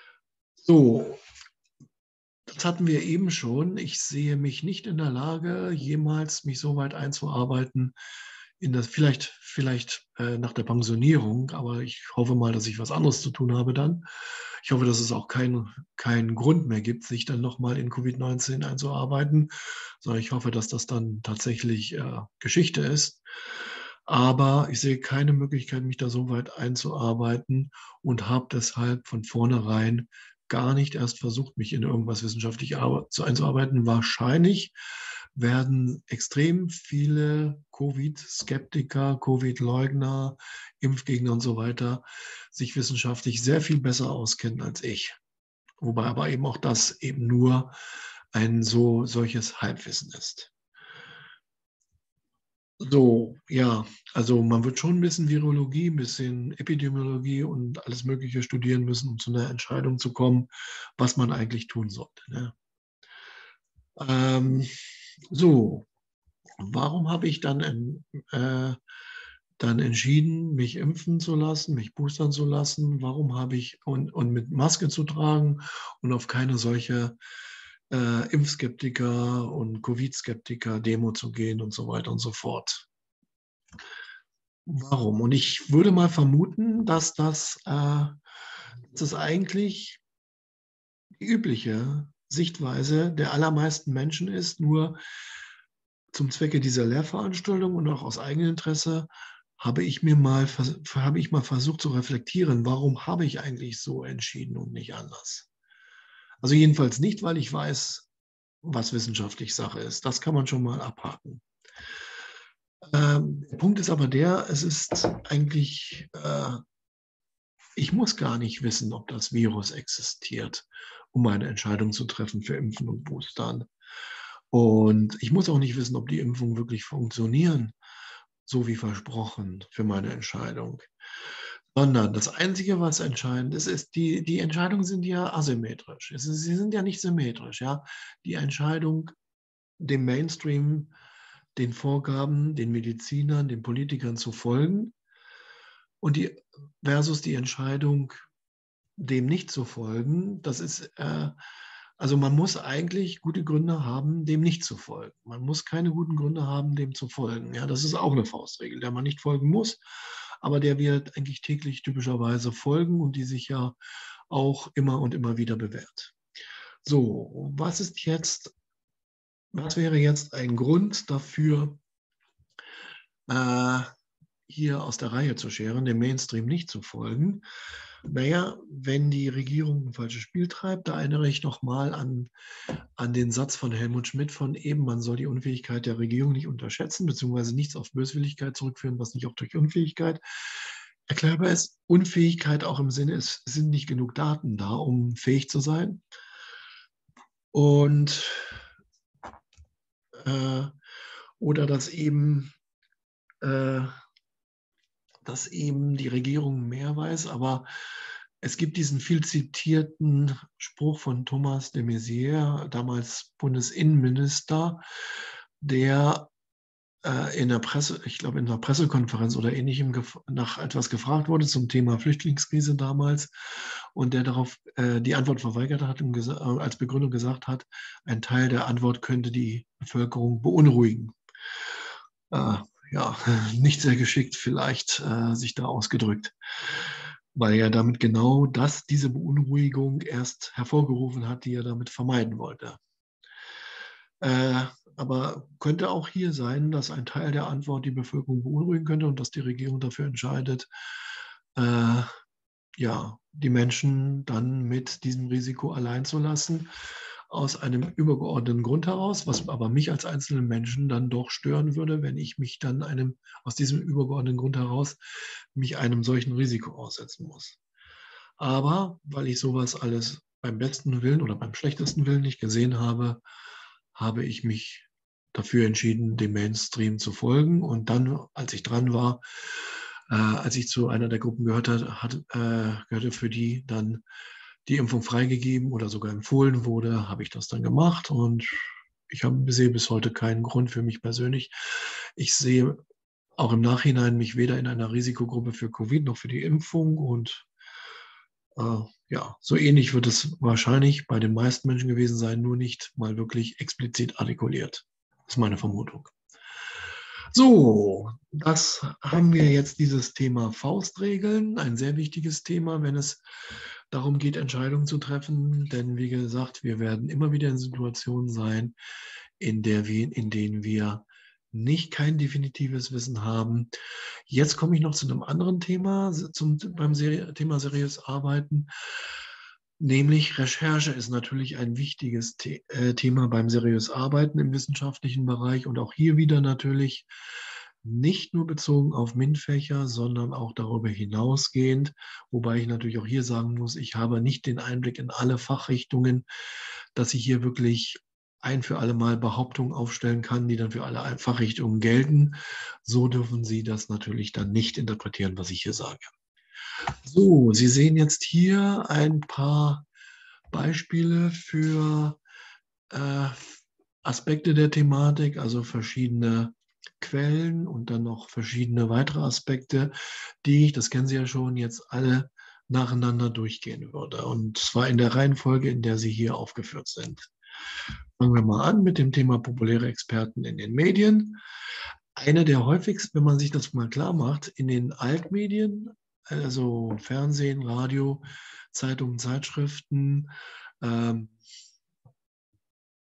So, das hatten wir eben schon. Ich sehe mich nicht in der Lage, jemals mich so weit einzuarbeiten, in das, vielleicht, vielleicht äh, nach der Pensionierung, aber ich hoffe mal, dass ich was anderes zu tun habe dann. Ich hoffe, dass es auch keinen keinen Grund mehr gibt, sich dann nochmal in Covid neunzehn einzuarbeiten, sondern ich hoffe, dass das dann tatsächlich äh, Geschichte ist. Aber ich sehe keine Möglichkeit, mich da so weit einzuarbeiten und habe deshalb von vornherein gar nicht erst versucht, mich in irgendwas wissenschaftlich einzuarbeiten. Wahrscheinlich werden extrem viele Covid-Skeptiker, Covid-Leugner, Impfgegner und so weiter sich wissenschaftlich sehr viel besser auskennen als ich. Wobei aber eben auch das eben nur ein so solches Halbwissen ist. So, ja, also man wird schon ein bisschen Virologie, ein bisschen Epidemiologie und alles Mögliche studieren müssen, um zu einer Entscheidung zu kommen, was man eigentlich tun sollte. Ne? Ähm, so, warum habe ich dann, äh, dann entschieden, mich impfen zu lassen, mich boostern zu lassen? Warum habe ich und, und mit Maske zu tragen und auf keine solche äh, Impfskeptiker und Covid-Skeptiker-Demo zu gehen und so weiter und so fort? Warum? Und ich würde mal vermuten, dass das, äh, das ist eigentlich die übliche Sichtweise der allermeisten Menschen ist. Nur zum Zwecke dieser Lehrveranstaltung und auch aus eigenem Interesse habe ich mir mal, habe ich mal versucht zu reflektieren, warum habe ich eigentlich so entschieden und nicht anders. Also jedenfalls nicht, weil ich weiß, was wissenschaftlich Sache ist. Das kann man schon mal abhaken. Ähm, der Punkt ist aber der, es ist eigentlich, äh, ich muss gar nicht wissen, ob das Virus existiert, um eine Entscheidung zu treffen für Impfen und Boostern. Und ich muss auch nicht wissen, ob die Impfungen wirklich funktionieren, so wie versprochen, für meine Entscheidung. Sondern das Einzige, was entscheidend ist, ist, die, die Entscheidungen sind ja asymmetrisch. Es ist, sie sind ja nicht symmetrisch. Ja? Die Entscheidung, dem Mainstream, den Vorgaben, den Medizinern, den Politikern zu folgen und die versus die Entscheidung, dem nicht zu folgen, das ist, äh, also man muss eigentlich gute Gründe haben, dem nicht zu folgen. Man muss keine guten Gründe haben, dem zu folgen. Ja, das ist auch eine Faustregel, der man nicht folgen muss, aber der wir eigentlich täglich typischerweise folgen und die sich ja auch immer und immer wieder bewährt. So, was ist jetzt, was wäre jetzt ein Grund dafür, äh, hier aus der Reihe zu scheren, dem Mainstream nicht zu folgen? Naja, wenn die Regierung ein falsches Spiel treibt, da erinnere ich nochmal an, an den Satz von Helmut Schmidt von eben, man soll die Unfähigkeit der Regierung nicht unterschätzen, beziehungsweise nichts auf Böswilligkeit zurückführen, was nicht auch durch Unfähigkeit erklärbar ist. Unfähigkeit auch im Sinne, es sind nicht genug Daten da, um fähig zu sein. Und äh, oder dass eben äh, dass eben die Regierung mehr weiß, aber es gibt diesen viel zitierten Spruch von Thomas de Maizière, damals Bundesinnenminister, der äh, in der Presse, ich glaube in einer Pressekonferenz oder ähnlichem nach etwas gefragt wurde zum Thema Flüchtlingskrise damals und der darauf äh, die Antwort verweigert hat und äh, als Begründung gesagt hat, ein Teil der Antwort könnte die Bevölkerung beunruhigen. Äh, ja, nicht sehr geschickt vielleicht äh, sich da ausgedrückt, weil er damit genau das, diese Beunruhigung erst hervorgerufen hat, die er damit vermeiden wollte. Äh, aber könnte auch hier sein, dass ein Teil der Antwort die Bevölkerung beunruhigen könnte und dass die Regierung dafür entscheidet, äh, ja, die Menschen dann mit diesem Risiko allein zu lassen, aus einem übergeordneten Grund heraus, was aber mich als einzelnen Menschen dann doch stören würde, wenn ich mich dann einem, aus diesem übergeordneten Grund heraus, mich einem solchen Risiko aussetzen muss. Aber weil ich sowas alles beim besten Willen oder beim schlechtesten Willen nicht gesehen habe, habe ich mich dafür entschieden, dem Mainstream zu folgen. Und dann, als ich dran war, äh, als ich zu einer der Gruppen gehört hat, hat, äh, gehörte, für die dann die Impfung freigegeben oder sogar empfohlen wurde, habe ich das dann gemacht. Und ich habe, sehe bis heute keinen Grund für mich persönlich. Ich sehe auch im Nachhinein mich weder in einer Risikogruppe für Covid noch für die Impfung. Und äh, ja, so ähnlich wird es wahrscheinlich bei den meisten Menschen gewesen sein, nur nicht mal wirklich explizit artikuliert. Das ist meine Vermutung. So, das haben wir jetzt dieses Thema Faustregeln, ein sehr wichtiges Thema, wenn es darum geht, Entscheidungen zu treffen. Denn wie gesagt, wir werden immer wieder in Situationen sein, in, der wir, in denen wir nicht kein definitives Wissen haben. Jetzt komme ich noch zu einem anderen Thema, zum, beim Seri Thema seriös arbeiten. Nämlich Recherche ist natürlich ein wichtiges The äh, Thema beim seriös Arbeiten im wissenschaftlichen Bereich und auch hier wieder natürlich nicht nur bezogen auf MINT-Fächer, sondern auch darüber hinausgehend, wobei ich natürlich auch hier sagen muss, ich habe nicht den Einblick in alle Fachrichtungen, dass ich hier wirklich ein für alle Mal Behauptungen aufstellen kann, die dann für alle Fachrichtungen gelten. So dürfen Sie das natürlich dann nicht interpretieren, was ich hier sage. So, Sie sehen jetzt hier ein paar Beispiele für äh, Aspekte der Thematik, also verschiedene Quellen und dann noch verschiedene weitere Aspekte, die ich, das kennen Sie ja schon, jetzt alle nacheinander durchgehen würde. Und zwar in der Reihenfolge, in der sie hier aufgeführt sind. Fangen wir mal an mit dem Thema populäre Experten in den Medien. Eine der häufigsten, wenn man sich das mal klar macht, in den Altmedien, also Fernsehen, Radio, Zeitungen, Zeitschriften, ähm,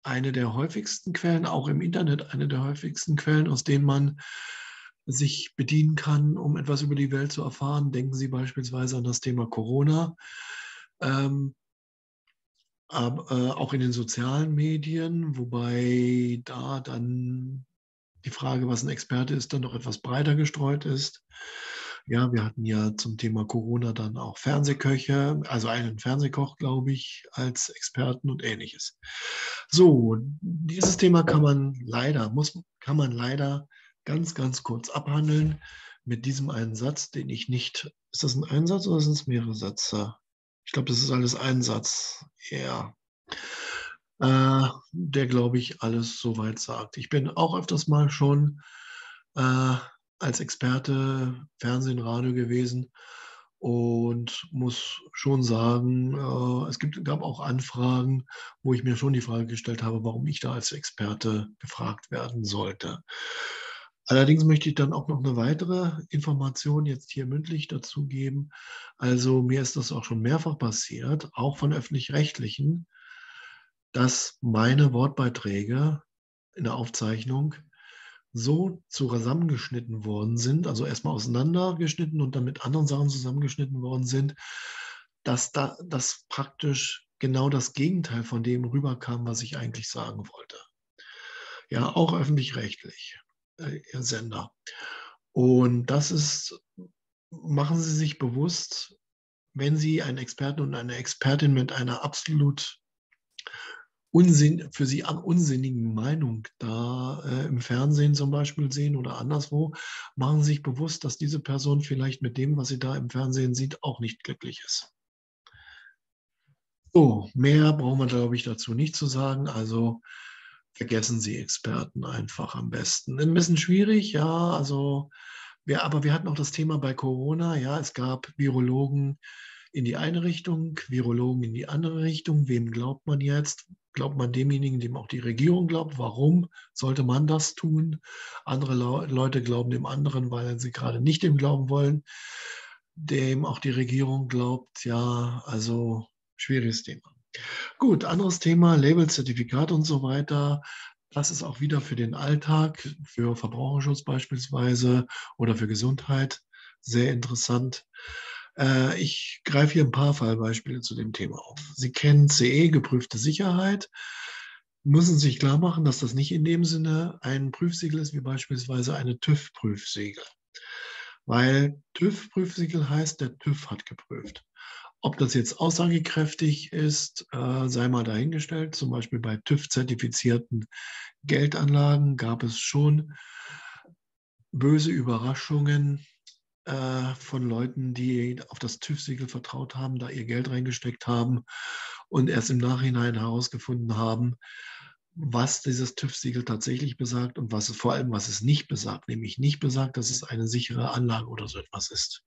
eine der häufigsten Quellen, auch im Internet eine der häufigsten Quellen, aus denen man sich bedienen kann, um etwas über die Welt zu erfahren. Denken Sie beispielsweise an das Thema Corona. Ähm, aber, äh, auch in den sozialen Medien, wobei da dann die Frage, was ein Experte ist, dann noch etwas breiter gestreut ist. Ja, wir hatten ja zum Thema Corona dann auch Fernsehköche, also einen Fernsehkoch, glaube ich, als Experten und Ähnliches. So, dieses Thema kann man leider, muss, kann man leider ganz, ganz kurz abhandeln mit diesem einen Satz, den ich nicht, ist das ein Einsatz oder sind es mehrere Sätze? Ich glaube, das ist alles ein Satz. Ja, äh, der, glaube ich, alles soweit sagt. Ich bin auch öfters mal schon äh, als Experte Fernsehen, Radio gewesen und muss schon sagen, äh, es gibt, gab auch Anfragen, wo ich mir schon die Frage gestellt habe, warum ich da als Experte gefragt werden sollte. Allerdings möchte ich dann auch noch eine weitere Information jetzt hier mündlich dazu geben. Also mir ist das auch schon mehrfach passiert, auch von öffentlich-rechtlichen, dass meine Wortbeiträge in der Aufzeichnung so zusammengeschnitten worden sind, also erstmal auseinandergeschnitten und dann mit anderen Sachen zusammengeschnitten worden sind, dass da das praktisch genau das Gegenteil von dem rüberkam, was ich eigentlich sagen wollte. Ja, auch öffentlich-rechtlich, äh, Ihr Sender. Und das ist, machen Sie sich bewusst, wenn Sie einen Experten und eine Expertin mit einer absolut Unsinn, für Sie unsinnigen Meinung da äh, im Fernsehen zum Beispiel sehen oder anderswo, machen Sie sich bewusst, dass diese Person vielleicht mit dem, was sie da im Fernsehen sieht, auch nicht glücklich ist. So, mehr brauchen wir, glaube ich, dazu nicht zu sagen. Also vergessen Sie Experten einfach am besten. Ein bisschen schwierig, ja, also wir, aber wir hatten auch das Thema bei Corona, ja, es gab Virologen in die eine Richtung, Virologen in die andere Richtung. Wem glaubt man jetzt? Glaubt man demjenigen, dem auch die Regierung glaubt? Warum sollte man das tun? Andere Leute glauben dem anderen, weil sie gerade nicht dem glauben wollen, dem auch die Regierung glaubt. Ja, also schwieriges Thema. Gut, anderes Thema, Label, Zertifikat und so weiter. Das ist auch wieder für den Alltag, für Verbraucherschutz beispielsweise oder für Gesundheit sehr interessant. Äh, ich greife hier ein paar Fallbeispiele zu dem Thema auf. Sie kennen C E, geprüfte Sicherheit. Müssen sich klar machen, dass das nicht in dem Sinne ein Prüfsiegel ist, wie beispielsweise eine TÜV-Prüfsiegel. Weil TÜV-Prüfsiegel heißt, der TÜV hat geprüft. Ob das jetzt aussagekräftig ist, äh, sei mal dahingestellt. Zum Beispiel bei TÜV-zertifizierten Geldanlagen gab es schon böse Überraschungen äh, von Leuten, die auf das TÜV-Siegel vertraut haben, da ihr Geld reingesteckt haben und erst im Nachhinein herausgefunden haben, was dieses TÜV-Siegel tatsächlich besagt und was es vor allem, was es nicht besagt, nämlich nicht besagt, dass es eine sichere Anlage oder so etwas ist.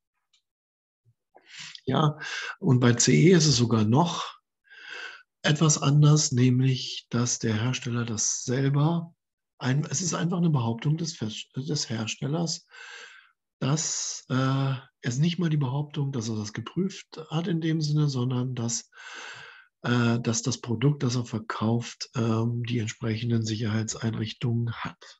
Ja, und bei C E ist es sogar noch etwas anders, nämlich, dass der Hersteller das selber, ein, es ist einfach eine Behauptung des, des Herstellers, dass äh, es nicht mal die Behauptung, dass er das geprüft hat in dem Sinne, sondern dass, äh, dass das Produkt, das er verkauft, ähm, die entsprechenden Sicherheitseinrichtungen hat.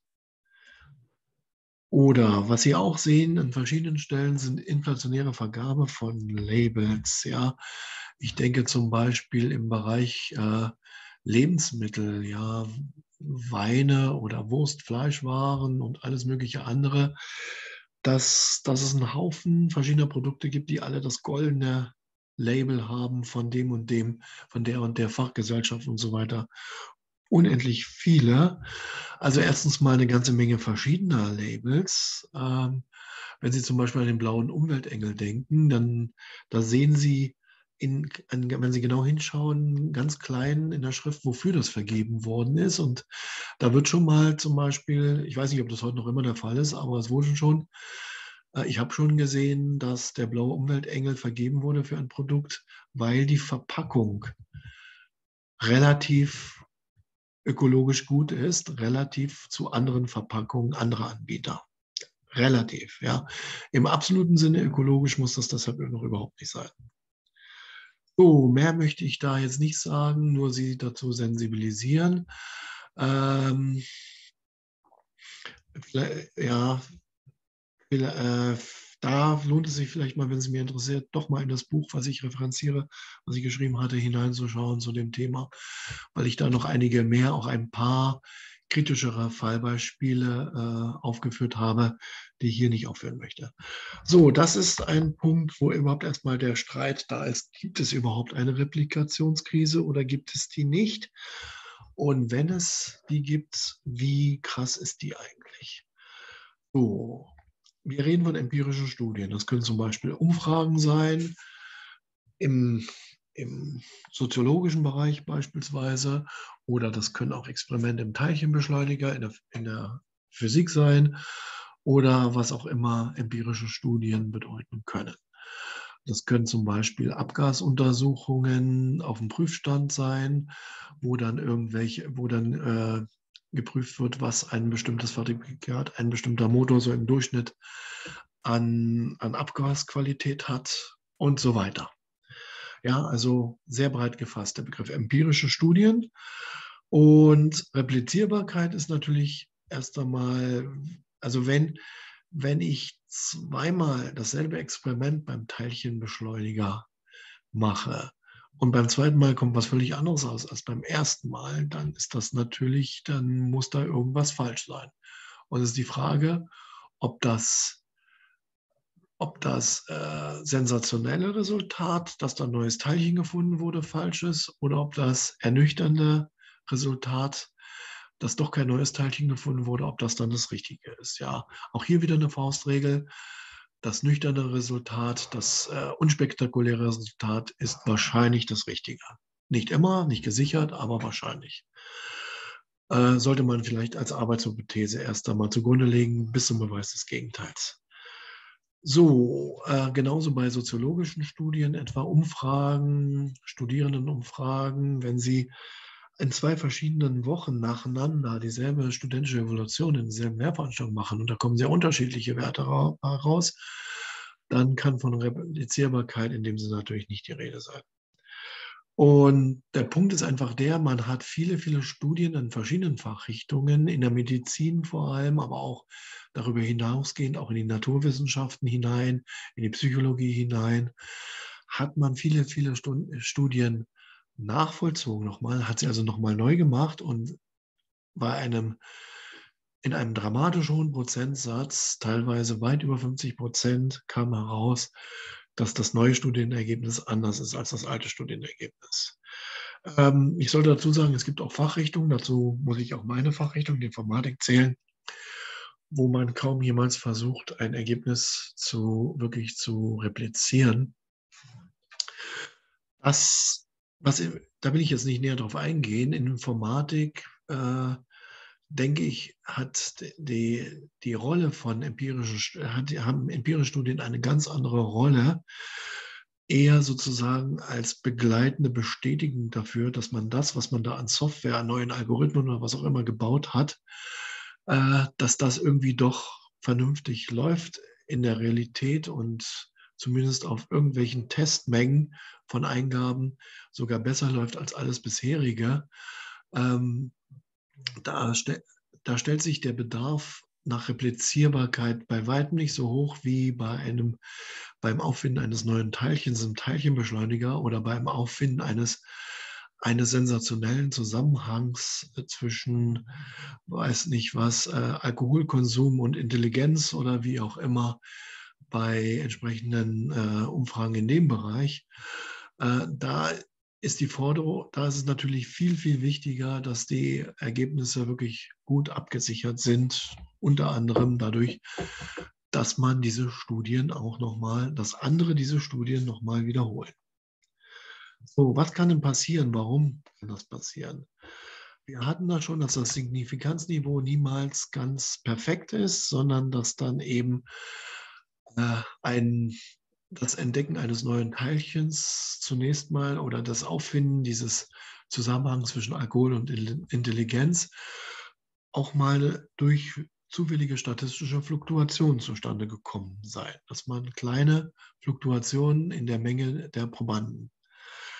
Oder was Sie auch sehen an verschiedenen Stellen sind inflationäre Vergabe von Labels. Ja, ich denke zum Beispiel im Bereich äh, Lebensmittel, ja, Weine oder Wurst, Fleischwaren und alles mögliche andere, dass, dass es einen Haufen verschiedener Produkte gibt, die alle das goldene Label haben von dem und dem, von der und der Fachgesellschaft und so weiter. Unendlich viele. Also erstens mal eine ganze Menge verschiedener Labels. Ähm, wenn Sie zum Beispiel an den blauen Umweltengel denken, dann da sehen Sie, in, an, wenn Sie genau hinschauen, ganz klein in der Schrift, wofür das vergeben worden ist. Und da wird schon mal zum Beispiel, ich weiß nicht, ob das heute noch immer der Fall ist, aber es wurde schon, äh, ich habe schon gesehen, dass der blaue Umweltengel vergeben wurde für ein Produkt, weil die Verpackung relativ ökologisch gut ist, relativ zu anderen Verpackungen anderer Anbieter. Relativ, ja. Im absoluten Sinne ökologisch muss das deshalb noch überhaupt nicht sein. So, mehr möchte ich da jetzt nicht sagen, nur Sie dazu sensibilisieren. Ähm, ja, äh, da lohnt es sich vielleicht mal, wenn es mir interessiert, doch mal in das Buch, was ich referenziere, was ich geschrieben hatte, hineinzuschauen zu dem Thema, weil ich da noch einige mehr, auch ein paar kritischere Fallbeispiele äh, aufgeführt habe, die ich hier nicht aufführen möchte. So, das ist ein Punkt, wo überhaupt erstmal der Streit da ist. Gibt es überhaupt eine Replikationskrise oder gibt es die nicht? Und wenn es die gibt, wie krass ist die eigentlich? So, wir reden von empirischen Studien. Das können zum Beispiel Umfragen sein, im, im soziologischen Bereich beispielsweise, oder das können auch Experimente im Teilchenbeschleuniger in der, in der Physik sein oder was auch immer empirische Studien bedeuten können. Das können zum Beispiel Abgasuntersuchungen auf dem Prüfstand sein, wo dann irgendwelche, wo dann äh, geprüft wird, was ein bestimmtes Fabrikat, ein bestimmter Motor so im Durchschnitt an, an Abgasqualität hat und so weiter. Ja, also sehr breit gefasst der Begriff empirische Studien. Und Replizierbarkeit ist natürlich erst einmal, also wenn, wenn ich zweimal dasselbe Experiment beim Teilchenbeschleuniger mache und beim zweiten Mal kommt was völlig anderes raus als beim ersten Mal, dann ist das natürlich, dann muss da irgendwas falsch sein. Und es ist die Frage, ob das ob das äh, sensationelle Resultat, dass da ein neues Teilchen gefunden wurde, falsch ist, oder ob das ernüchternde Resultat, dass doch kein neues Teilchen gefunden wurde, ob das dann das Richtige ist. Ja, auch hier wieder eine Faustregel. Das nüchterne Resultat, das äh, unspektakuläre Resultat ist wahrscheinlich das Richtige. Nicht immer, nicht gesichert, aber wahrscheinlich. Äh, sollte man vielleicht als Arbeitshypothese erst einmal zugrunde legen, bis zum Beweis des Gegenteils. So, äh, genauso bei soziologischen Studien, etwa Umfragen, Studierendenumfragen, wenn Sie in zwei verschiedenen Wochen nacheinander dieselbe studentische Evaluation in derselben Lehrveranstaltung machen und da kommen sehr unterschiedliche Werte raus, dann kann von Replizierbarkeit in dem Sinne natürlich nicht die Rede sein. Und der Punkt ist einfach der, man hat viele, viele Studien in verschiedenen Fachrichtungen, in der Medizin vor allem, aber auch darüber hinausgehend, auch in die Naturwissenschaften hinein, in die Psychologie hinein, hat man viele, viele Stunden, Studien nachvollzogen nochmal, hat sie also nochmal neu gemacht und bei einem, in einem dramatisch hohen Prozentsatz, teilweise weit über fünfzig Prozent, kam heraus, dass das neue Studienergebnis anders ist als das alte Studienergebnis. Ähm, ich sollte dazu sagen, es gibt auch Fachrichtungen, dazu muss ich auch meine Fachrichtung, die Informatik, zählen, wo man kaum jemals versucht, ein Ergebnis zu, wirklich zu replizieren. Das, was, da will ich jetzt nicht näher drauf eingehen. In Informatik äh, denke ich, hat die, die Rolle von empirischen, hat, haben empirische Studien eine ganz andere Rolle, eher sozusagen als begleitende Bestätigung dafür, dass man das, was man da an Software, an neuen Algorithmen oder was auch immer gebaut hat, äh, dass das irgendwie doch vernünftig läuft in der Realität und zumindest auf irgendwelchen Testmengen von Eingaben sogar besser läuft als alles bisherige. Ähm, da, ste da stellt sich der Bedarf nach Replizierbarkeit bei weitem nicht so hoch wie bei einem, beim Auffinden eines neuen Teilchens im Teilchenbeschleuniger oder beim Auffinden eines, eines sensationellen Zusammenhangs zwischen, weiß nicht was, äh, Alkoholkonsum und Intelligenz oder wie auch immer bei entsprechenden äh, Umfragen in dem Bereich. Äh, da ist die Forderung, da ist es natürlich viel, viel wichtiger, dass die Ergebnisse wirklich gut abgesichert sind, unter anderem dadurch, dass man diese Studien auch nochmal, dass andere diese Studien nochmal wiederholen. So, was kann denn passieren? Warum kann das passieren? Wir hatten da schon, dass das Signifikanzniveau niemals ganz perfekt ist, sondern dass dann eben äh, ein das Entdecken eines neuen Teilchens zunächst mal oder das Auffinden dieses Zusammenhangs zwischen Alkohol und Intelligenz auch mal durch zufällige statistische Fluktuationen zustande gekommen sei. Dass man kleine Fluktuationen in der Menge der Probanden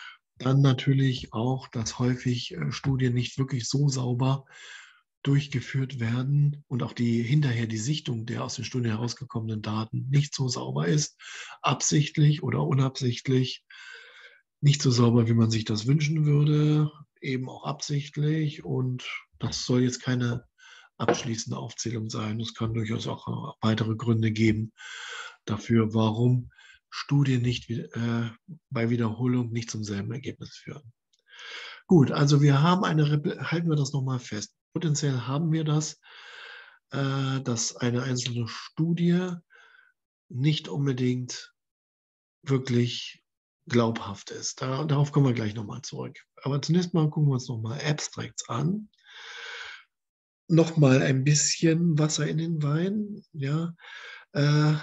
Dann natürlich auch, dass häufig äh, Studien nicht wirklich so sauber durchgeführt werden und auch die hinterher die Sichtung der aus den Studien herausgekommenen Daten nicht so sauber ist, absichtlich oder unabsichtlich, nicht so sauber, wie man sich das wünschen würde, eben auch absichtlich. Und das soll jetzt keine abschließende Aufzählung sein. Es kann durchaus auch weitere Gründe geben dafür, warum Studien nicht äh, bei Wiederholung nicht zum selben Ergebnis führen. Gut, also wir haben eine, halten wir das nochmal fest. Potenziell haben wir das, äh, dass eine einzelne Studie nicht unbedingt wirklich glaubhaft ist. Da, darauf kommen wir gleich nochmal zurück. Aber zunächst mal gucken wir uns nochmal Abstracts an. Nochmal ein bisschen Wasser in den Wein. Ja, äh,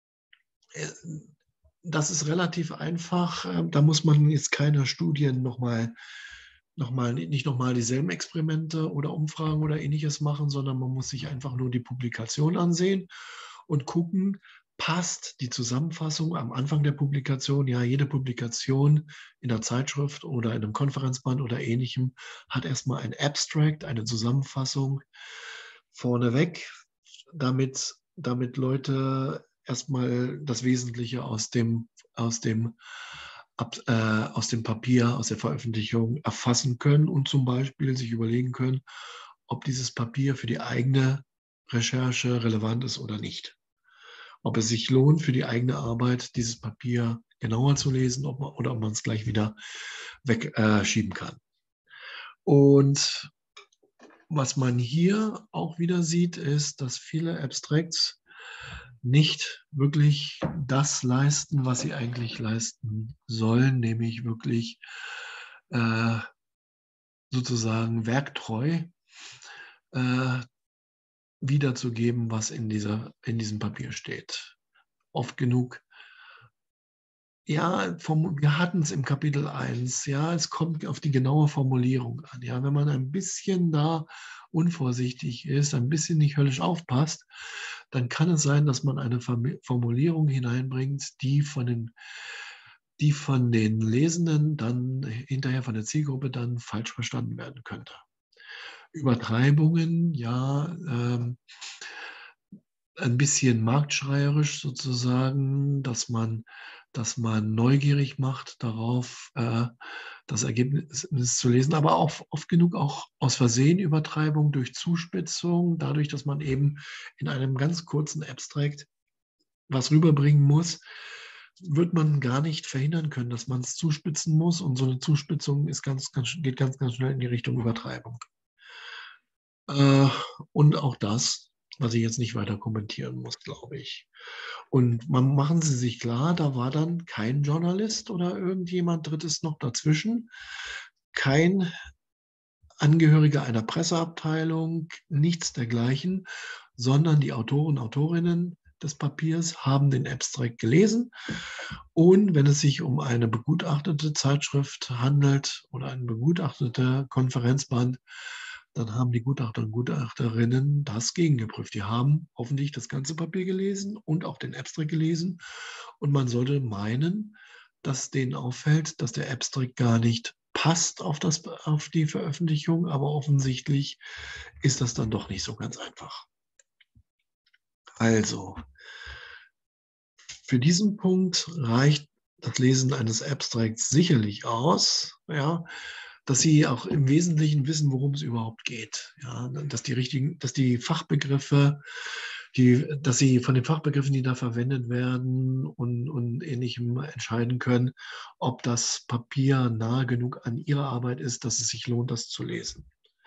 das ist relativ einfach. Da muss man jetzt keine Studien nochmal noch mal, nicht nochmal dieselben Experimente oder Umfragen oder ähnliches machen, sondern man muss sich einfach nur die Publikation ansehen und gucken, passt die Zusammenfassung am Anfang der Publikation. Ja, jede Publikation in der Zeitschrift oder in einem Konferenzband oder ähnlichem hat erstmal ein Abstract, eine Zusammenfassung vorneweg, damit, damit Leute erstmal das Wesentliche aus dem, aus dem Ab, äh, aus dem Papier, aus der Veröffentlichung erfassen können und zum Beispiel sich überlegen können, ob dieses Papier für die eigene Recherche relevant ist oder nicht. Ob es sich lohnt, für die eigene Arbeit dieses Papier genauer zu lesen ob man, oder ob man es gleich wieder wegschieben äh, kann. Und was man hier auch wieder sieht, ist, dass viele Abstracts nicht wirklich das leisten, was sie eigentlich leisten sollen, nämlich wirklich äh, sozusagen werktreu äh, wiederzugeben, was in, dieser, in diesem Papier steht. Oft genug, ja, vom, wir hatten es im Kapitel eins, ja, es kommt auf die genaue Formulierung an. Ja, wenn man ein bisschen da unvorsichtig ist, ein bisschen nicht höllisch aufpasst, dann kann es sein, dass man eine Formulierung hineinbringt, die von den, die von den Lesenden dann hinterher von der Zielgruppe dann falsch verstanden werden könnte. Übertreibungen, ja, ähm, ein bisschen marktschreierisch sozusagen, dass man, dass man neugierig macht darauf, äh, das Ergebnis zu lesen, aber auch oft genug auch aus Versehen Übertreibung durch Zuspitzung, dadurch, dass man eben in einem ganz kurzen Abstract was rüberbringen muss, wird man gar nicht verhindern können, dass man es zuspitzen muss. Und so eine Zuspitzung ist ganz, ganz, geht ganz, ganz schnell in die Richtung Übertreibung. Äh, und auch das, was ich jetzt nicht weiter kommentieren muss, glaube ich. Und man, machen Sie sich klar, da war dann kein Journalist oder irgendjemand Drittes noch dazwischen, kein Angehöriger einer Presseabteilung, nichts dergleichen, sondern die Autoren und Autorinnen des Papiers haben den Abstract gelesen. Und wenn es sich um eine begutachtete Zeitschrift handelt oder ein begutachteter Konferenzband, dann haben die Gutachter und Gutachterinnen das gegengeprüft. Die haben hoffentlich das ganze Papier gelesen und auch den Abstract gelesen. Und man sollte meinen, dass denen auffällt, dass der Abstract gar nicht passt auf, das, auf die Veröffentlichung, aber offensichtlich ist das dann doch nicht so ganz einfach. Also, für diesen Punkt reicht das Lesen eines Abstracts sicherlich aus, ja, dass Sie auch im Wesentlichen wissen, worum es überhaupt geht. Ja, dass die richtigen, dass die Fachbegriffe, die, dass Sie von den Fachbegriffen, die da verwendet werden und, und Ähnlichem entscheiden können, ob das Papier nah genug an Ihrer Arbeit ist, dass es sich lohnt, das zu lesen.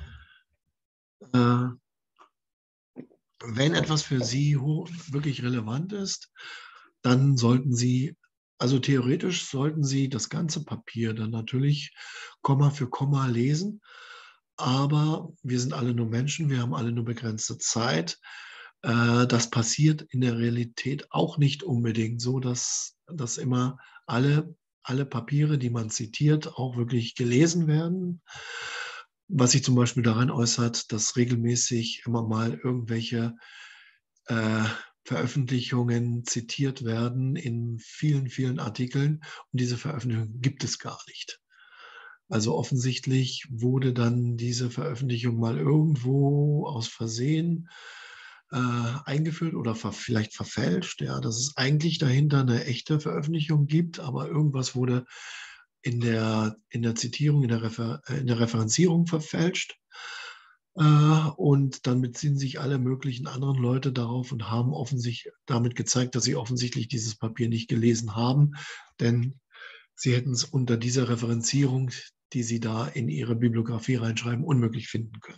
Äh, wenn etwas für Sie wirklich relevant ist, dann sollten Sie, also theoretisch sollten Sie das ganze Papier dann natürlich Komma für Komma lesen. Aber wir sind alle nur Menschen, wir haben alle nur begrenzte Zeit. Äh, das passiert in der Realität auch nicht unbedingt so, dass, dass immer alle, alle Papiere, die man zitiert, auch wirklich gelesen werden. Was sich zum Beispiel daran äußert, dass regelmäßig immer mal irgendwelche äh, Veröffentlichungen zitiert werden in vielen, vielen Artikeln und diese Veröffentlichungen gibt es gar nicht. Also offensichtlich wurde dann diese Veröffentlichung mal irgendwo aus Versehen äh, eingeführt oder ver vielleicht verfälscht, ja, dass es eigentlich dahinter eine echte Veröffentlichung gibt, aber irgendwas wurde in der, in der Zitierung, in der, Refer äh, in der Referenzierung verfälscht. Äh, und dann beziehen sich alle möglichen anderen Leute darauf und haben offensichtlich damit gezeigt, dass sie offensichtlich dieses Papier nicht gelesen haben, denn sie hätten es unter dieser Referenzierung, die sie da in ihre Bibliografie reinschreiben, unmöglich finden können.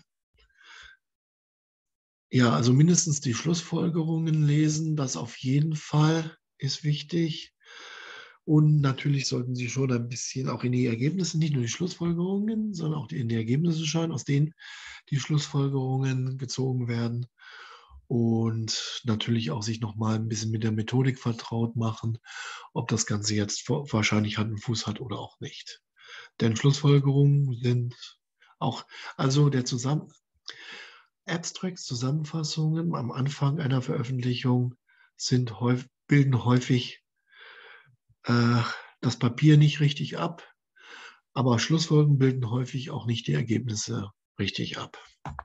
Ja, also mindestens die Schlussfolgerungen lesen, das auf jeden Fall ist wichtig. Und natürlich sollten Sie schon ein bisschen auch in die Ergebnisse, nicht nur die Schlussfolgerungen, sondern auch in die Ergebnisse schauen, aus denen die Schlussfolgerungen gezogen werden. Und natürlich auch sich nochmal ein bisschen mit der Methodik vertraut machen, ob das Ganze jetzt wahrscheinlich Hand und Fuß hat oder auch nicht. Denn Schlussfolgerungen sind auch, also der Zusammen Abstracts, Zusammenfassungen am Anfang einer Veröffentlichung sind häufig, bilden häufig äh, das Papier nicht richtig ab, aber Schlussfolgerungen bilden häufig auch nicht die Ergebnisse richtig ab.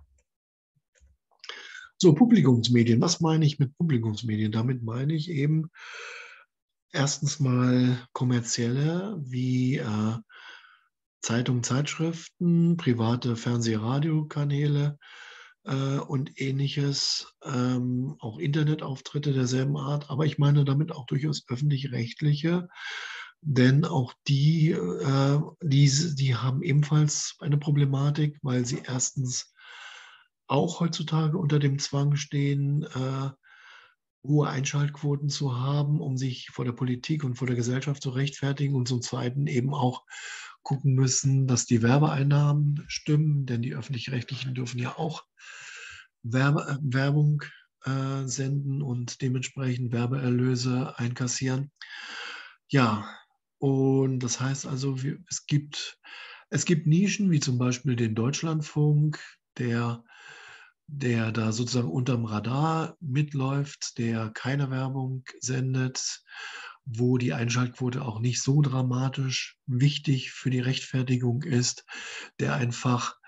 So, Publikumsmedien. Was meine ich mit Publikumsmedien? Damit meine ich eben erstens mal kommerzielle wie äh, Zeitungen, Zeitschriften, private Fernseh-, Radiokanäle äh, und ähnliches, ähm, auch Internetauftritte derselben Art. Aber ich meine damit auch durchaus öffentlich-rechtliche, denn auch die, äh, die, die haben ebenfalls eine Problematik, weil sie erstens auch heutzutage unter dem Zwang stehen, äh, hohe Einschaltquoten zu haben, um sich vor der Politik und vor der Gesellschaft zu rechtfertigen und zum Zweiten eben auch gucken müssen, dass die Werbeeinnahmen stimmen, denn die Öffentlich-Rechtlichen dürfen ja auch Werbe, äh, Werbung äh, senden und dementsprechend Werbeerlöse einkassieren. Ja, und das heißt also, wir, es gibt, es gibt Nischen, wie zum Beispiel den Deutschlandfunk, der der da sozusagen unterm Radar mitläuft, der keine Werbung sendet, wo die Einschaltquote auch nicht so dramatisch wichtig für die Rechtfertigung ist, der einfach